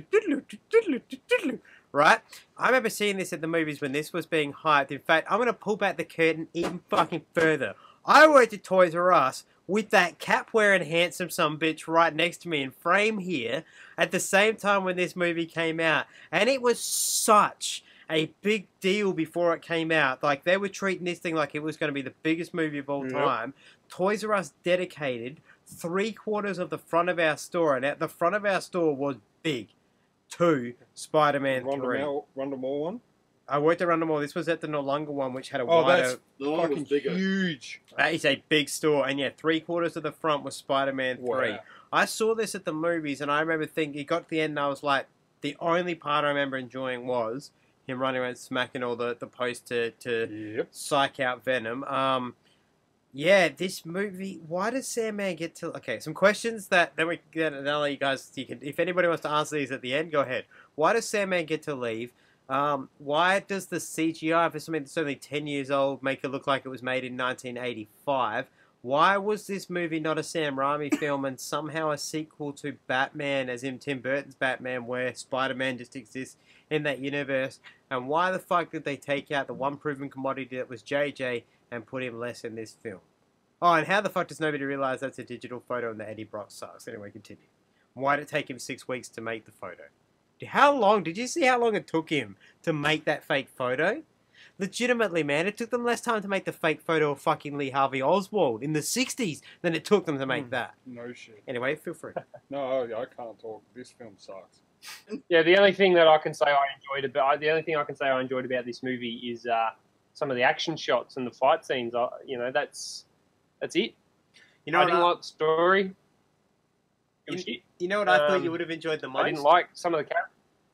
Right? I remember seeing this in the movies when this was being hyped. In fact, I'm gonna pull back the curtain even fucking further. I worked at Toys R Us with that cap-wearing handsome some bitch right next to me in frame here at the same time when this movie came out, and it was such a big deal before it came out. Like, they were treating this thing like it was going to be the biggest movie of all Yep. time. Toys R Us dedicated three quarters of the front of our store, and at the front of our store was big. Two, Spider-Man Ronda three. Mall, Ronda Mall one. I worked around the mall. This was at the Noarlunga one, which had a Oh, wider... that's The one fucking was bigger. huge. That is a big store, and yeah, three quarters of the front was Spider-Man three. Wow. I saw this at the movies, and I remember thinking, it got to the end, and I was like, the only part I remember enjoying was him running around smacking all the, the posts to, to Yep. psych out Venom. Um, yeah, this movie, why does Sandman get to... Okay, some questions that, then we can get, then I'll let you guys, you can, if anybody wants to answer these at the end, go ahead. Why does Sandman get to leave? Um, why does the C G I for something that's only ten years old make it look like it was made in nineteen eighty-five? Why was this movie not a Sam Raimi film and somehow a sequel to Batman, as in Tim Burton's Batman, where Spider-Man just exists in that universe? And why the fuck did they take out the one proven commodity that was J J and put him less in this film? Oh, and how the fuck does nobody realize that's a digital photo and that Eddie Brock sucks? Anyway, continue. Why did it take him six weeks to make the photo? How long? Did you see how long it took him to make that fake photo? Legitimately, man, it took them less time to make the fake photo of fucking Lee Harvey Oswald in the sixties than it took them to make Mm. that. No shit. Anyway, feel free. No, I can't talk. This film sucks. Yeah, the only thing that I can say I enjoyed about the only thing I can say I enjoyed about this movie is uh, some of the action shots and the fight scenes. I, you know, that's that's it. You know I what didn't I, like the story. It was you, shit. you know what I thought Um, you would have enjoyed the most? I didn't like some of the characters.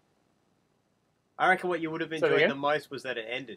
I reckon what you would have Say that enjoyed again? the most was that it ended.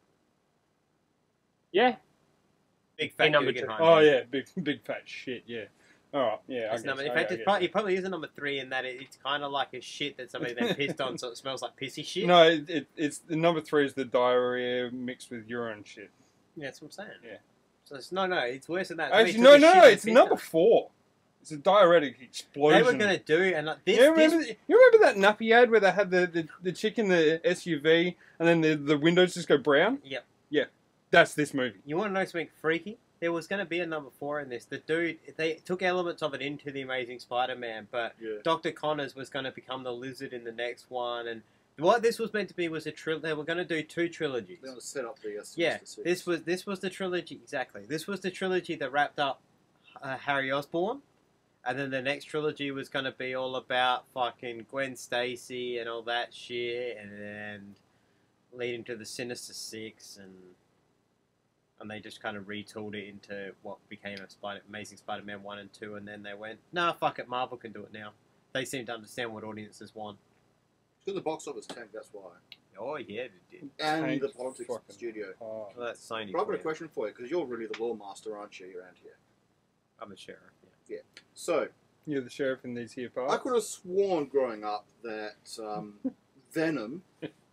Yeah, Big fat number Guggenheim. Oh yeah, big big fat shit. Yeah. All right. Yeah. I It's guess, number, in I- fact, I it's guess. probably, it probably is a number three in that it, it's kind of like a shit that somebody then pissed on, so it smells like pissy shit. No, it, it, it's the number three is the diarrhea mixed with urine shit. Yeah, that's what I'm saying. Yeah. So it's, no, no, it's worse than that. Actually, Somebody no, took a no, shit no. and It's pissed number on. four. It's a diuretic explosion. They were going to do, and like, this, you remember, this you remember that Nuppy ad where they had the, the, the chick in the S U V and then the, the windows just go brown? Yep. Yeah, that's this movie. You want to know something freaky? There was going to be a number four in this. The dude, they took elements of it into The Amazing Spider-Man, but Yeah. Doctor Connors was going to become the Lizard in the next one, and what this was meant to be was a trilogy. They were going to do two trilogies. They want to set up the uh, Yeah, Sinister Six. this was this was the trilogy exactly. This was the trilogy that wrapped up uh, Harry Osborn, and then the next trilogy was going to be all about fucking Gwen Stacy and all that shit, and then leading to the Sinister Six, and and they just kind of retooled it into what became a Spider Amazing Spider-Man one and two, and then they went, nah, fuck it, Marvel can do it now. They seem to understand what audiences want. Because the box office tanked, that's why. Oh yeah, it did. And Tanked the politics of the fucking studio. hard. Well, that's Sony. But I've got for a you. question for you, because you're really the law master, aren't you, around here? I'm a sheriff. Yeah. So, You're the sheriff in these here parts. I could have sworn growing up that um, Venom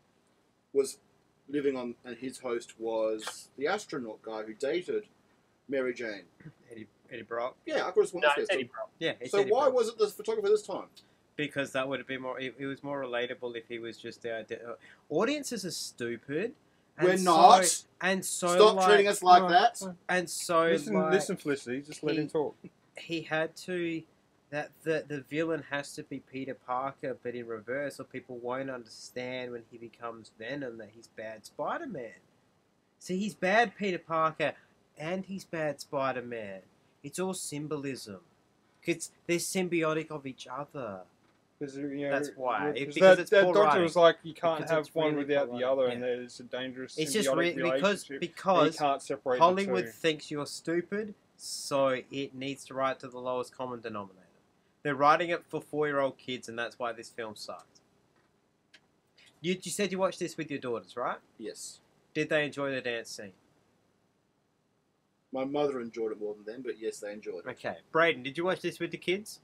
was living on, and his host was the astronaut guy who dated Mary Jane. Eddie, Eddie Brock. Yeah, I could have sworn no, that's it's it. Eddie Brock. Yeah. It's So Eddie why Brock. was it the photographer this time? Because that would have been more. It, it was more relatable if he was just there. Audiences are stupid. and We're so- not. And so Stop like, treating us like no, that. And so Listen, like, listen, Felicity. Just let he- him talk. he had to. That the the villain has to be Peter Parker, but in reverse, or people won't understand when he becomes Venom that he's bad Spider-Man. See, he's bad Peter Parker, and he's bad Spider-Man. It's all symbolism. It's they're symbiotic of each other. Because, you know, That's why. yeah, It- 'cause because that, it's that poor doctor writing. was like, you can't Because have it's one really without poor the writing, other, yeah. and there's a dangerous It's just symbiotic re- because relationship. because you can't separate Hollywood the two. thinks you're stupid, so it needs to write to the lowest common denominator. They're writing it for four-year-old kids, and that's why this film sucked. You, you said you watched this with your daughters, right? Yes. Did they enjoy the dance scene? My mother enjoyed it more than them, but yes, they enjoyed it. Okay. Braden, did you watch this with the kids?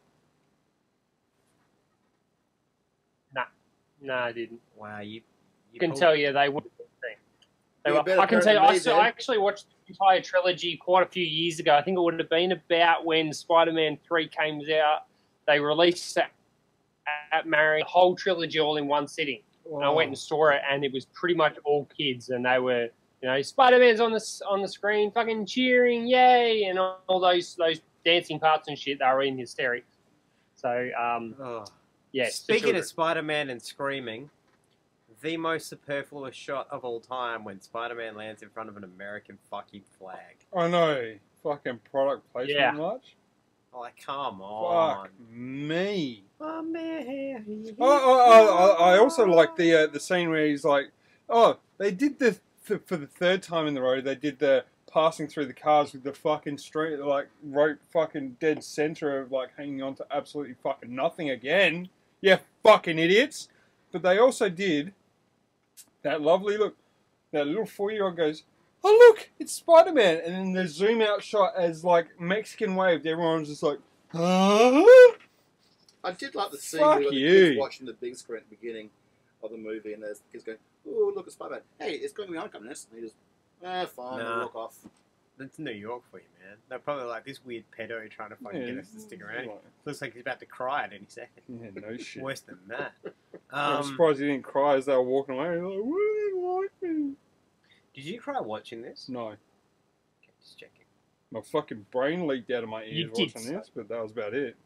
No, I didn't. Wow, you... you I can pulled- tell you they would. They Yeah, were, better I can tell you, than I, me, still, then. I actually watched the entire trilogy quite a few years ago. I think it would have been about when Spider-Man three came out. They released it at Mary, the whole trilogy all in one sitting. And I went and saw it, and it was pretty much all kids, and they were, you know, Spider-Man's on the on the screen, fucking cheering, yay, and all, all those those dancing parts and shit. They were in hysterics. So, um, Oh. yes. Speaking of Spider-Man and screaming, the most superfluous shot of all time when Spider-Man lands in front of an American fucking flag. I know. Fucking product placement Yeah. much? Like, come on. Fuck me. Oh, man. Oh, oh, oh, I also like the uh, the scene where he's like, oh, they did the, th- for the third time in the row, they did the passing through the cars with the fucking straight, like, rope fucking dead center of, like, hanging on to absolutely fucking nothing again. Yeah, fucking idiots. But they also did that lovely look. That little four-year-old goes, oh, look, it's Spider-Man. And then the zoom-out shot as, like, Mexican waved. Everyone's just like, huh? I did like the scene Fuck where the you. kids watching the big screen at the beginning of the movie, and there's the kids going, oh, look, it's Spider-Man. Hey, it's going to be oncoming. And he just, eh, fine, Nah. and walk off. That's New York for you, man. They're probably like this weird pedo trying to fucking Yeah, get us to stick around. like- Looks like he's about to cry at any second. Yeah, no shit. Worse than that. I'm Um, surprised he didn't cry as they were walking away. He's like, what do you like me? did you cry watching this? No. Okay, just checking. My fucking brain leaked out of my You ears did watching so. this, but that was about it.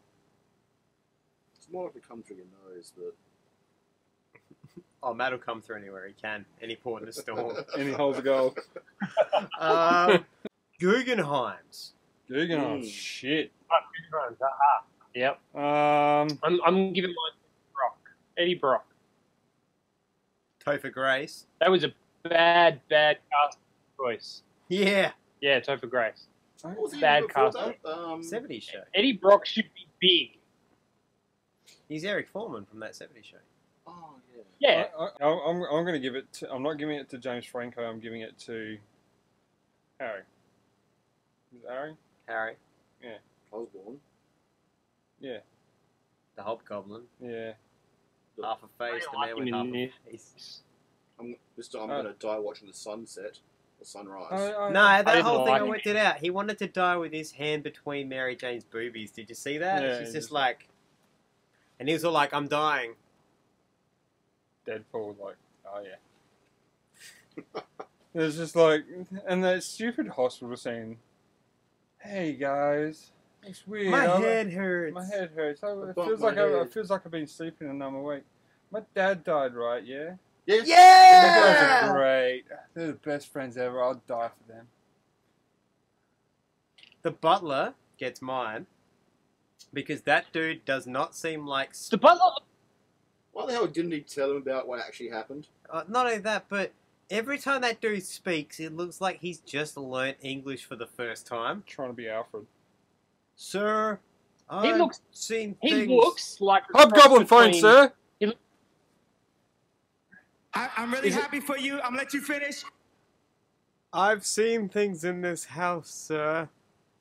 It's more like it comes through your nose, but... Oh, Matt will come through anywhere he can. Any port in the store. Any holes a goal. um, Guggenheim's. Guggenheim, Mm. shit. Yep. Um, I'm, I'm giving mine to Brock. Eddie Brock. Topher Grace. That was a bad, bad cast choice. Yeah. Yeah, Topher Grace. What was he Bad in before casting. that? Um, seventies show. Eddie Brock should be big. He's Eric Foreman from that seventies show. Oh, yeah. Yeah. I, I, I'm, I'm going to give it to, I'm not giving it to James Franco, I'm giving it to Harry. Is it Harry? Harry. Osborne. Yeah. The Hobgoblin. Yeah. Half a face. The I man like with him half in a this. face. I'm, this time I'm Uh, going to die watching the sunset, or sunrise. I, I, No, that didn't whole thing like I it. worked it out. He wanted to die with his hand between Mary Jane's boobies. Did you see that? Yeah, She's he just just- like... And he was all like, I'm dying. Deadpool was like, oh yeah. It's just like, and that stupid hospital scene. Hey guys, it's weird. My I'm- head hurts. My head hurts. I, it bumped feels my like I, it head. feels like I've been sleeping and I'm awake. My dad died, right? Yeah. Yes. You guys Yeah! are great. They're the best friends ever. I'll die for them. The butler gets mine because that dude does not seem like... The butler. Why the hell didn't he tell him about what actually happened? Uh, not only that, but every time that dude speaks, it looks like he's just learnt English for the first time. Trying to be Alfred. Sir, He I've looks- seen He things... looks like a Hobgoblin cross phone, between- sir. I, I'm really Is it- happy for you. I'm gonna let you finish. I've seen things in this house, sir.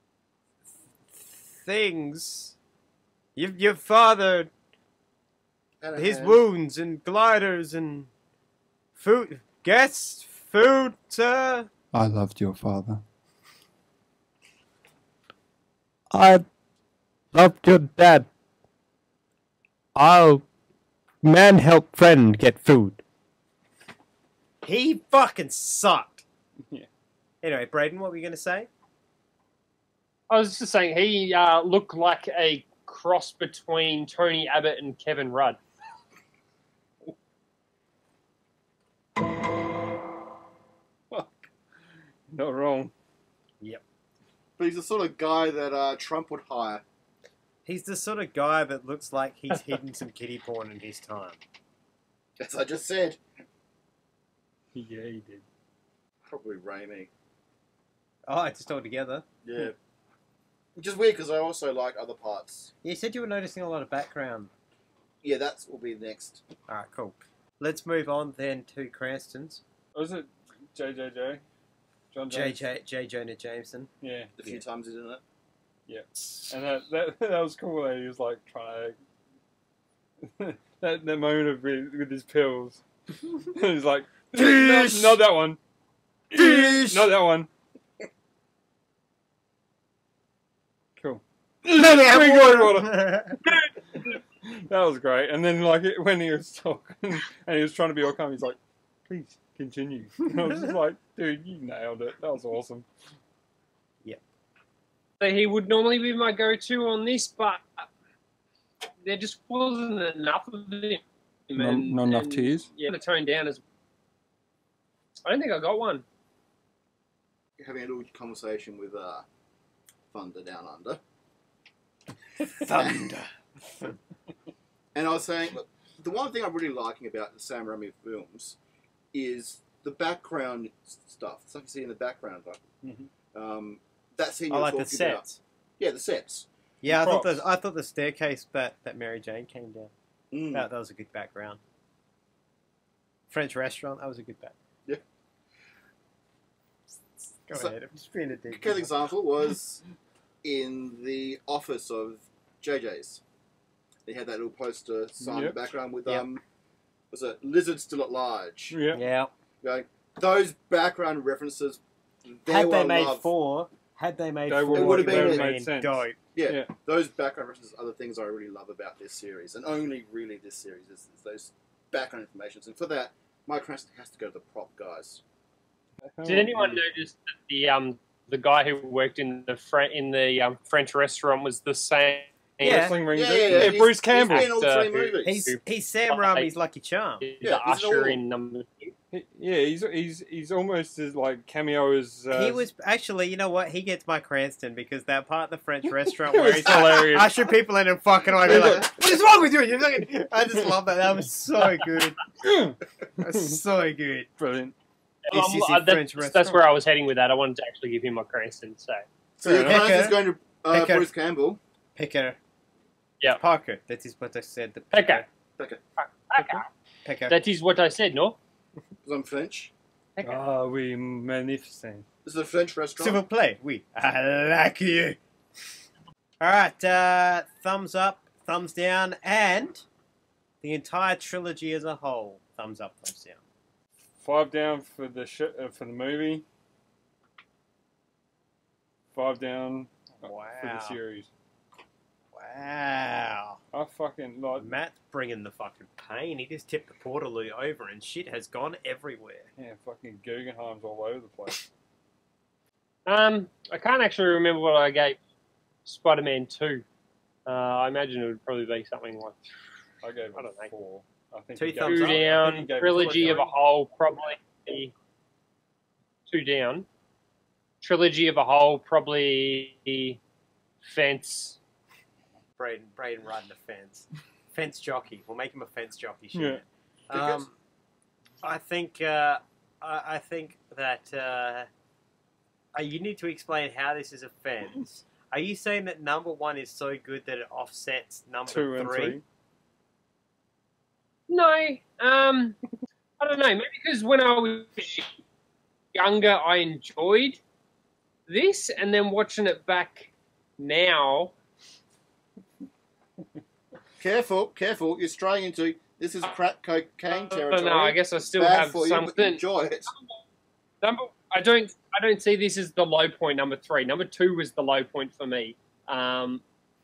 Things. Your, your father, And a his hand. wounds and gliders and food. Guests, food, sir. I loved your father. I loved your dad. I'll man help friend get food. He fucking sucked. Yeah. Anyway, Braden, what were you going to say? I was just saying he uh, looked like a cross between Tony Abbott and Kevin Rudd. Not wrong. But he's the sort of guy that uh, Trump would hire. He's the sort of guy that looks like he's hidden some kiddie porn in his time. As I just said. Yeah, he did. Probably Raimi. Oh, it's just all together. Yeah. Which is weird because I also like other parts. You said you were noticing a lot of background. Yeah, that will be next. Alright, cool. Let's move on then to Cranston's. Was it J J J? John J Jones? J J Jonah Jameson. Yeah. The few Yeah. times he's in it. And that, that that was cool that he was like trying to that that moment of with, with his pills. He's like, no, Dish! not that one. Dish! Not that one. Cool. Let me have Drink water. That was great. And then like it, when he was talking and he was trying to be all calm, he's like, please continue. And I was just like, dude, you nailed it. That was awesome. So he would normally be my go-to on this, but there just wasn't enough of him. Not, and, not enough and, tears. Yeah, the tone down as. I don't think I got one. Having a little conversation with uh, Thunder Down Under. Thunder. And I was saying, look, the one thing I'm really liking about the Sam Raimi films is the background stuff. Stuff you see in the background, like Mm-hmm. um, that scene I you're like the talking sets. about. Yeah, the sets. Yeah, I thought Props. the I thought the staircase that, that Mary Jane came down. Mm. That, that was a good background. French restaurant, that was a good back. Yeah. Go So- ahead, I'm just being a A dick. good example was in the office of J J's. They had that little poster sign in Yep. the background with Yep. um, was it Lizard Still at Large? Yeah. Yeah. Going, those background references. They Had were they made loved. four, had they made They four, It would have been- would've made sense. dope. Yeah, Yeah. those background references are the things I really love about this series, and only really this series is, is those background informations. And for that, Mike Cranston has to go to the prop guys. Did anyone notice that the um the guy who worked in the Fre- in the um, French restaurant was the same? Yeah. Wrestling ring Yeah, dude? yeah, yeah. Yeah, He's- Bruce he's Campbell. been in all Uh, three movies. He's he's Sam Raimi's Lucky Charm. The Yeah, he's usher all- in number two. He- yeah, he's he's he's almost as like cameo as. Uh, He was actually, you know what? He gets my Cranston because that part in the French restaurant It where was he's like, hilarious. usher people in and fucking away. Be like, what is wrong with you? You're fucking... I just love that. That was so good. That's so good. brilliant. This Um, is uh, a French that's, restaurant. that's where I was heading with that. I wanted to actually give him my Cranston. So So your Fair enough. Cranston's going to uh, Picker. Bruce Campbell. Picker. Yeah. Parker. That is what I said. The Pekka. Picker. Picker. That is what I said. No. Because I'm French. Pekka. Ah, oui, magnificent. This is a French S'il restaurant. vous plaît. Oui. I like you. All right. Uh, thumbs up, thumbs down, and the entire trilogy as a whole. Thumbs up, thumbs down. Five down for the sh- uh, for the movie. Five down for Wow. the series. Wow. I fucking like. Matt's bringing the fucking pain. He just tipped the Portaloo over and shit has gone everywhere. Yeah, fucking Guggenheim's all over the place. Um, I can't actually remember what I gave Spider-Man two. Uh, I imagine it would probably be something like I gave it I don't know. four. I think Two he gave thumbs two up. I think he down. gave it Trilogy two or of a three. whole, probably two down. Trilogy of a whole, probably Fence. Braden, Braden riding the fence. Fence jockey. We'll make him a fence jockey. Yeah. Shit. Um, I think. Uh, I, I think that uh, uh, you need to explain how this is a fence. Are you saying that number one is so good that it offsets number Two and three? three. No, um, I don't know. Maybe because when I was younger, I enjoyed this, and then watching it back now. Careful, careful. You're straying into this is crack cocaine I territory. don't know. I guess I still Bad have for you, but something. enjoy it. Number, I don't. I don't see this as the low point. Number three. Number two was the low point for me. Um,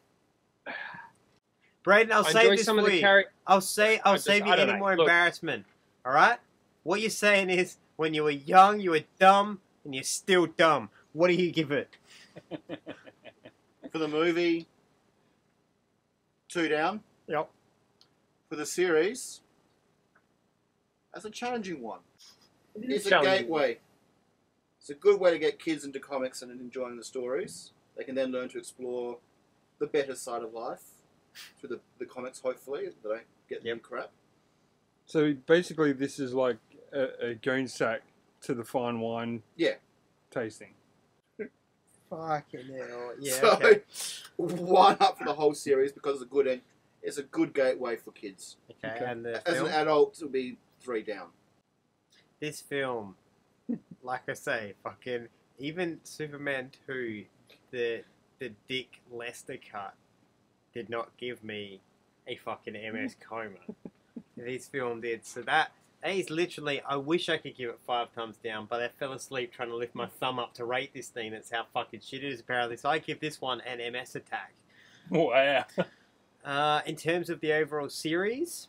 Braden, I'll I save enjoy this some for of the you. characters. I'll say I'll I just- save you I don't any know. more Look. embarrassment. All right? What you're saying is when you were young, you were dumb, and you're still dumb. What do you give it? For the movie, two down. Yep. For the series, that's a challenging one. It's a Challenging. gateway. It's a good way to get kids into comics and enjoying the stories. They can then learn to explore the better side of life through the, the comics, hopefully. They don't get the Yep. crap. So basically, this is like a, a goon sack to the fine wine Yeah. tasting. Fucking hell. Yeah. so, okay. one up for the whole series because it's a good, it's a good gateway for kids. Okay. Okay. And the As film, an adult, it'll be three down. this film, like I say, fucking even Superman two, the the Dick Lester cut did not give me a fucking M S coma. This film did. So that that is literally. I wish I could give it five thumbs down, but I fell asleep trying to lift my thumb up to rate this thing. That's how fucking shit it is apparently. So I give this one an M S attack. Wow. Uh, in terms of the overall series,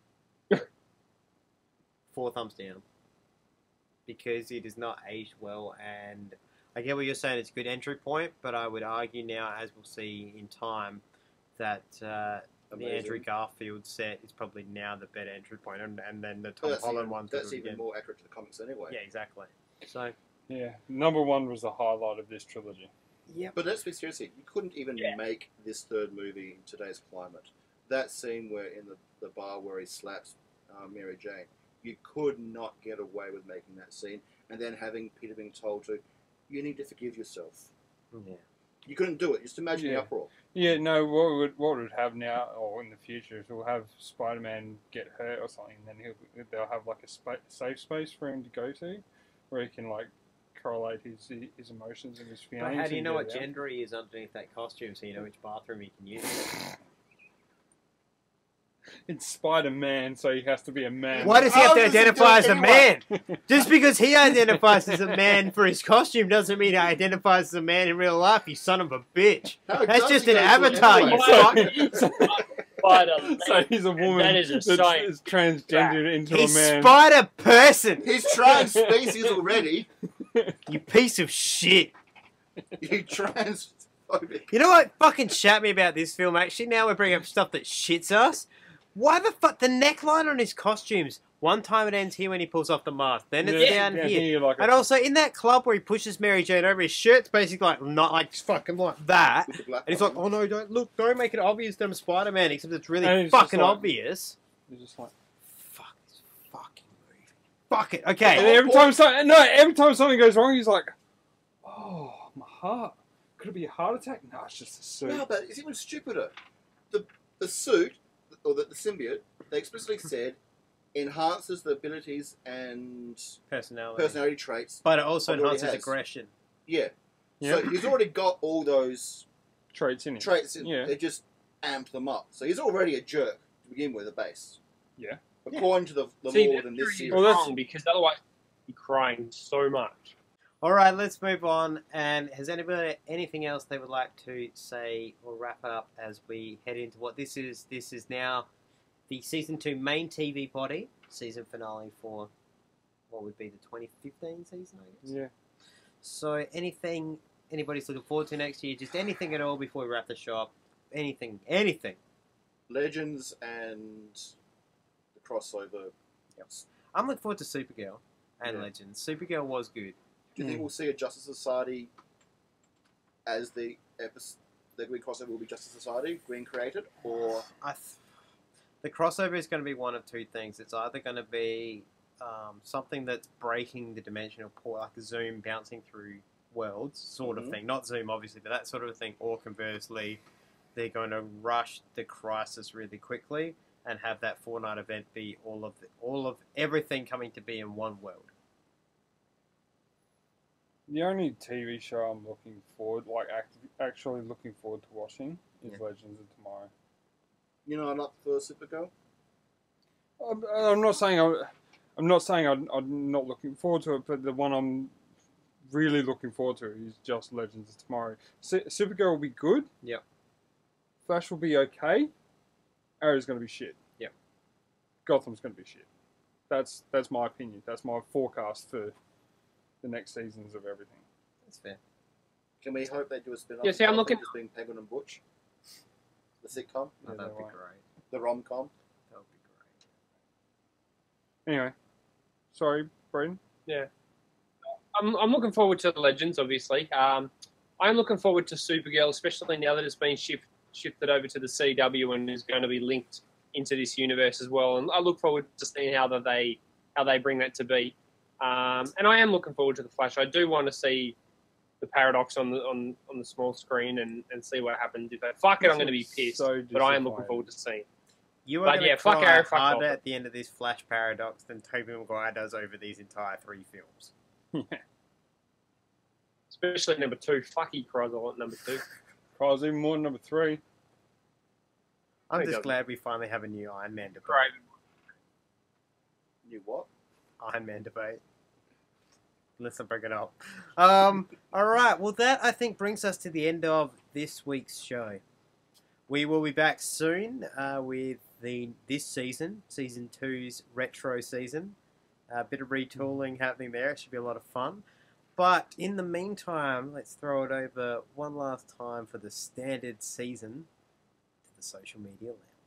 four thumbs down. Because it is not aged well, and I get what you're saying, it's a good entry point, but I would argue now, as we'll see in time, that uh, The amazing. Andrew Garfield set is probably now the better entry point, and, and then the But Tom that's Holland even, one's that's good even again. more accurate to the comics anyway. Yeah, exactly. So, Yeah, number one was the highlight of this trilogy. yeah. But let's be serious here. You couldn't even Yeah. make this third movie in today's climate. That scene where in the, the bar where he slaps uh, Mary Jane, you could not get away with making that scene and then having Peter being told to, you need to forgive yourself. Yeah. You couldn't do it. Just imagine Yeah. the uproar. Yeah, no, what we would what we'd have now or in the future is we'll have Spider-Man get hurt or something, and then he'll they'll have like a spa- safe space for him to go to, where he can like correlate his his emotions and his feelings. But how do you and know get what it out. gender he is underneath that costume so you know which bathroom he can use? It's Spider-Man, so he has to be a man. Why does he I have to was just identify as a doing man? Just because he identifies as a man for his costume doesn't mean he identifies as a man in real life, you son of a bitch. How That's does just he an go to it avatar, anyway? you so, Spider-Man. so he's a woman That is a that's, sight. is transgendered into He's a man. Spider Person, He's trans species already. you piece of shit. You transphobic. You know what fucking shat me about this film, actually? Now we're bringing up stuff that shits us. Why the fuck? The neckline on his costumes. One time it ends here when he pulls off the mask. Then it's Yeah, down down here. here like a- And also, in that club where he pushes Mary Jane over, his shirt's basically like, not like fucking like that. With the black And he's like, line. oh no, don't look, don't make it obvious that I'm Spider-Man, except it's really And it's just fucking like- obvious. He's just like, Fuck this fucking movie. Fuck it. Okay. and every time something, no, every time something goes wrong, he's like, oh, my heart. Could it be a heart attack? No, it's just a suit. No, but it's even stupider. The the suit, or the, the symbiote, they explicitly said, enhances the abilities and Personality. personality traits. But it also Already enhances has. aggression. Yeah. Yeah. So he's already got all those Traits in it. traits. In, Yeah. They just amped them up. So he's already a jerk to begin with, a base. Yeah. According to the, the See, lore that's in this where series. you're Well, that's- wrong, because otherwise you'd be crying so much. All right, let's move on. And has anybody anything else they would like to say or wrap up as we head into what this is? This is now the season two main T V body, season finale for what would be the twenty fifteen season, I guess. Yeah. So anything anybody's looking forward to next year? Just anything at all before we wrap the show up? Anything, anything. Legends and the crossover. Yep. I'm looking forward to Supergirl and Yeah. Legends. Supergirl was good. Do you think Mm. we'll see a Justice Society as the episode? The Green crossover will be Justice Society, Green created, or I th- the crossover is going to be one of two things. It's either going to be um, something that's breaking the dimensional port, like a Zoom bouncing through worlds sort Mhm. of thing. Not Zoom, obviously, but that sort of thing. Or conversely, they're going to rush the crisis really quickly and have that four-night event be all of the, all of everything coming to be in one world. The only T V show I'm looking forward, like act- actually looking forward to watching, is Yeah. Legends of Tomorrow. you know, I'm up for Supergirl. I'm, I'm not saying I'm, I'm not saying I'm, I'm not looking forward to it, but the one I'm really looking forward to is just Legends of Tomorrow. Su- Supergirl will be good. Yep. Flash will be okay. Arrow's going to be shit. Yep. Gotham's going to be shit. That's that's my opinion. That's my forecast for the next seasons of everything. That's fair. Can we hope they do a spin-off? Yeah, see, I'm of looking- just being Penguin and Butch, the sitcom, Oh, Yeah, that'd they be won't. great. the rom-com. That would be great. Anyway, sorry, Braden. I'm, I'm looking forward to the Legends, obviously. Um, I'm looking forward to Supergirl, especially now that it's been shift, shifted over to the C W and is going to be linked into this universe as well. And I look forward to seeing how that they how they bring that to be. Um, and I am looking forward to the Flash. I do want to see the paradox on the on, on the small screen and, and see what happens. If they fuck it, I'm going to be pissed. So but I am looking disappointed. forward to seeing. You are But going to yeah, fuck cry Arrow, fuck harder Gotham. at the end of this Flash paradox than Tobey Maguire does over these entire three films. Yeah. Especially number two. Fuck, he cries a lot, number two. Kyle's even more than number three. I'm He just doesn't. glad we finally have a new Iron Man debate. Great. You what? Iron Man debate. Let's not bring it up. Um, alright, well that I think brings us to the end of this week's show. We will be back soon uh, with the this season, season two's retro season. A bit of retooling happening there. It should be a lot of fun. But in the meantime, let's throw it over one last time for the standard season to the social media lounge.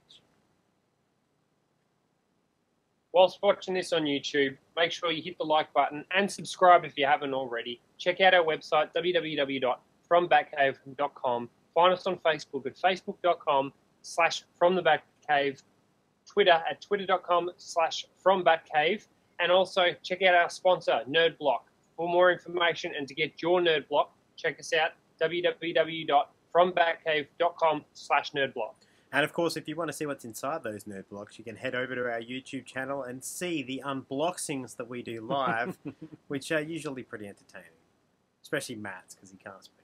whilst watching this on YouTube, make sure you hit the like button and subscribe if you haven't already. Check out our website, w w w dot from batcave dot com. Find us on Facebook at facebook dot com slash from the batcave, Twitter at twitter dot com slash from batcave, and also check out our sponsor, Nerd Block. For more information and to get your Nerd Block, check us out, w w w dot from batcave dot com slash nerd block. And of course, if you want to see what's inside those nerd blocks, you can head over to our YouTube channel and see the unboxings that we do live, which are usually pretty entertaining. Especially Matt's, because he can't speak.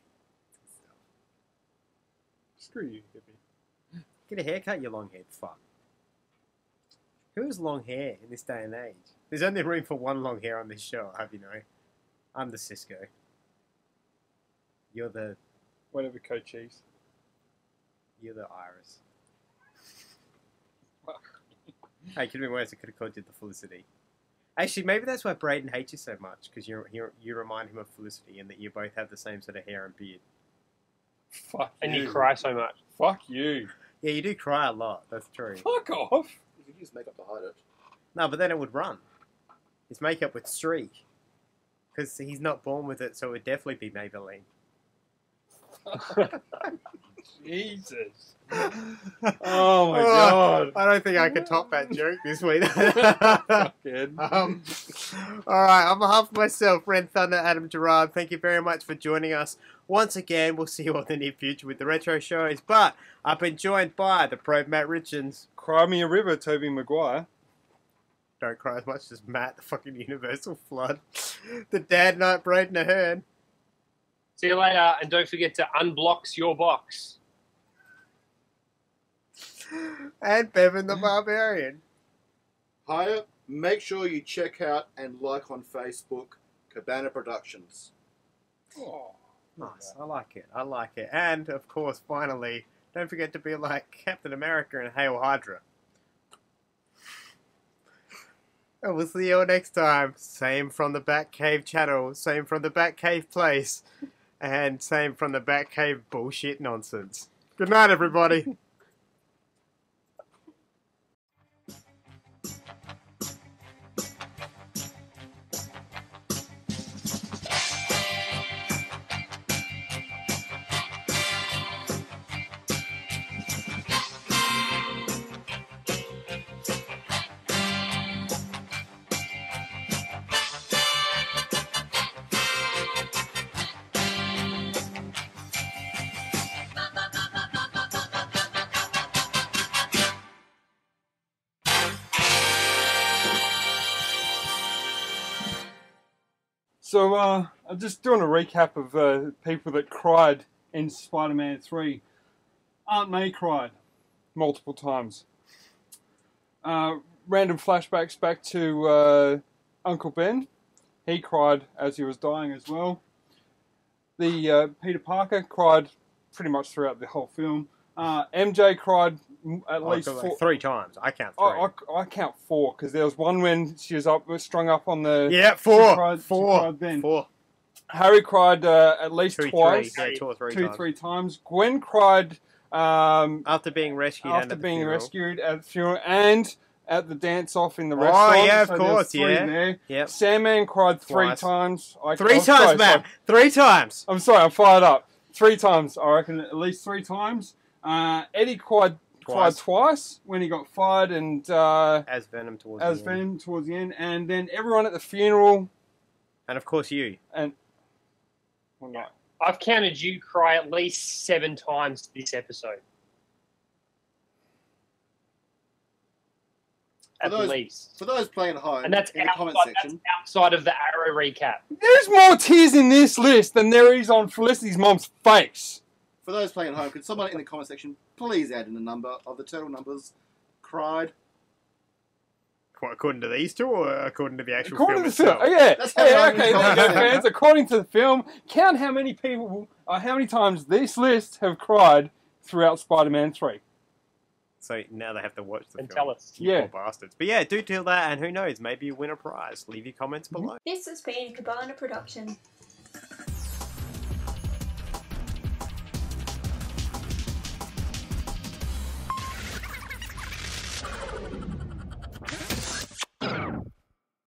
Screw you, hippie. Get a haircut, you long-haired fuck. Who has long hair in this day and age? There's only room for one long hair on this show, I'll have you know. I'm the Cisco. You're the... Whatever, Cochise. You're the Iris. Hey, it could have been worse. I could have called you the Felicity. Actually, maybe that's why Braden hates you so much, because you you you remind him of Felicity, and that you both have the same sort of hair and beard. Fuck And you. you cry so much. Fuck you. Yeah, you do cry a lot. That's true. Fuck off. You could use makeup to hide it. No, but then it would run. His makeup would streak. Because he's not born with it, so it would definitely be Maybelline. Jesus. Oh my god. I don't think I can top that joke this week. Good. um, Alright, on behalf of myself, Red Thunder, Adam Gerard, thank you very much for joining us. Once again, we'll see you all in the near future with the retro shows, but I've been joined by the pro Matt Richards. Cry me a river, Toby Maguire. Don't cry as much as Matt, the fucking universal flood. The dad night, Braden Ahern. See you later, and don't forget to unblocks your box. And Bevan the Barbarian. Hiya, make sure you check out and like on Facebook, Cabana Productions. Oh, Nice, I like it, I like it. And, of course, finally, don't forget to be like Captain America and Hail Hydra. And we'll see you all next time. Same from the Batcave channel, same from the Batcave place, and same from the Batcave bullshit nonsense. Good night, everybody. So, uh, I'm just doing a recap of uh, people that cried in Spider-Man three. Aunt May cried multiple times. Uh, random flashbacks back to uh, Uncle Ben. He cried as he was dying as well. The uh, Peter Parker cried pretty much throughout the whole film. Uh, M J cried at Oh, least like four. three times. I count three. I, I, I count four because there was one when she was up, strung up on the. yeah, she four. cried- she four. cried then. Four. Harry cried uh, at least Two, twice, three. Yeah, two or three two, times. three times. Gwen cried um, After being rescued and after at the being funeral. rescued at the funeral and at the dance off in the Oh, restaurant. yeah, of so there was course, three yeah. there. Yep. Sandman cried three Twice. times. I, Three I'm times, sorry, man. sorry. Three times. I'm sorry, I'm fired up. Three times, I reckon, at least three times. Uh, Eddie cried cried Twice. twice when he got fired and uh, As Venom towards as the end. Venom towards the end, and then everyone at the funeral And of course you. and well, no. I've counted you cry at least seven times this episode. At For those- least. For those playing at home, And that's in the comment outside, section, that's outside of the Arrow recap. There's more tears in this list than there is on Felicity's mom's face. for those playing at home, could someone in the comment section please add in the number of the total numbers cried? What, according to these two, or according to the actual According film to the film, itself? oh, yeah, That's how yeah, I'm okay, going there you to go, go. fans. According to the film, count how many people, uh, how many times this list have cried throughout Spider-Man three. So now they have to watch the And film. tell us. You Yeah. poor bastards. But yeah, do do that, and who knows, maybe you win a prize. Leave your comments below. This has been a Cabana production.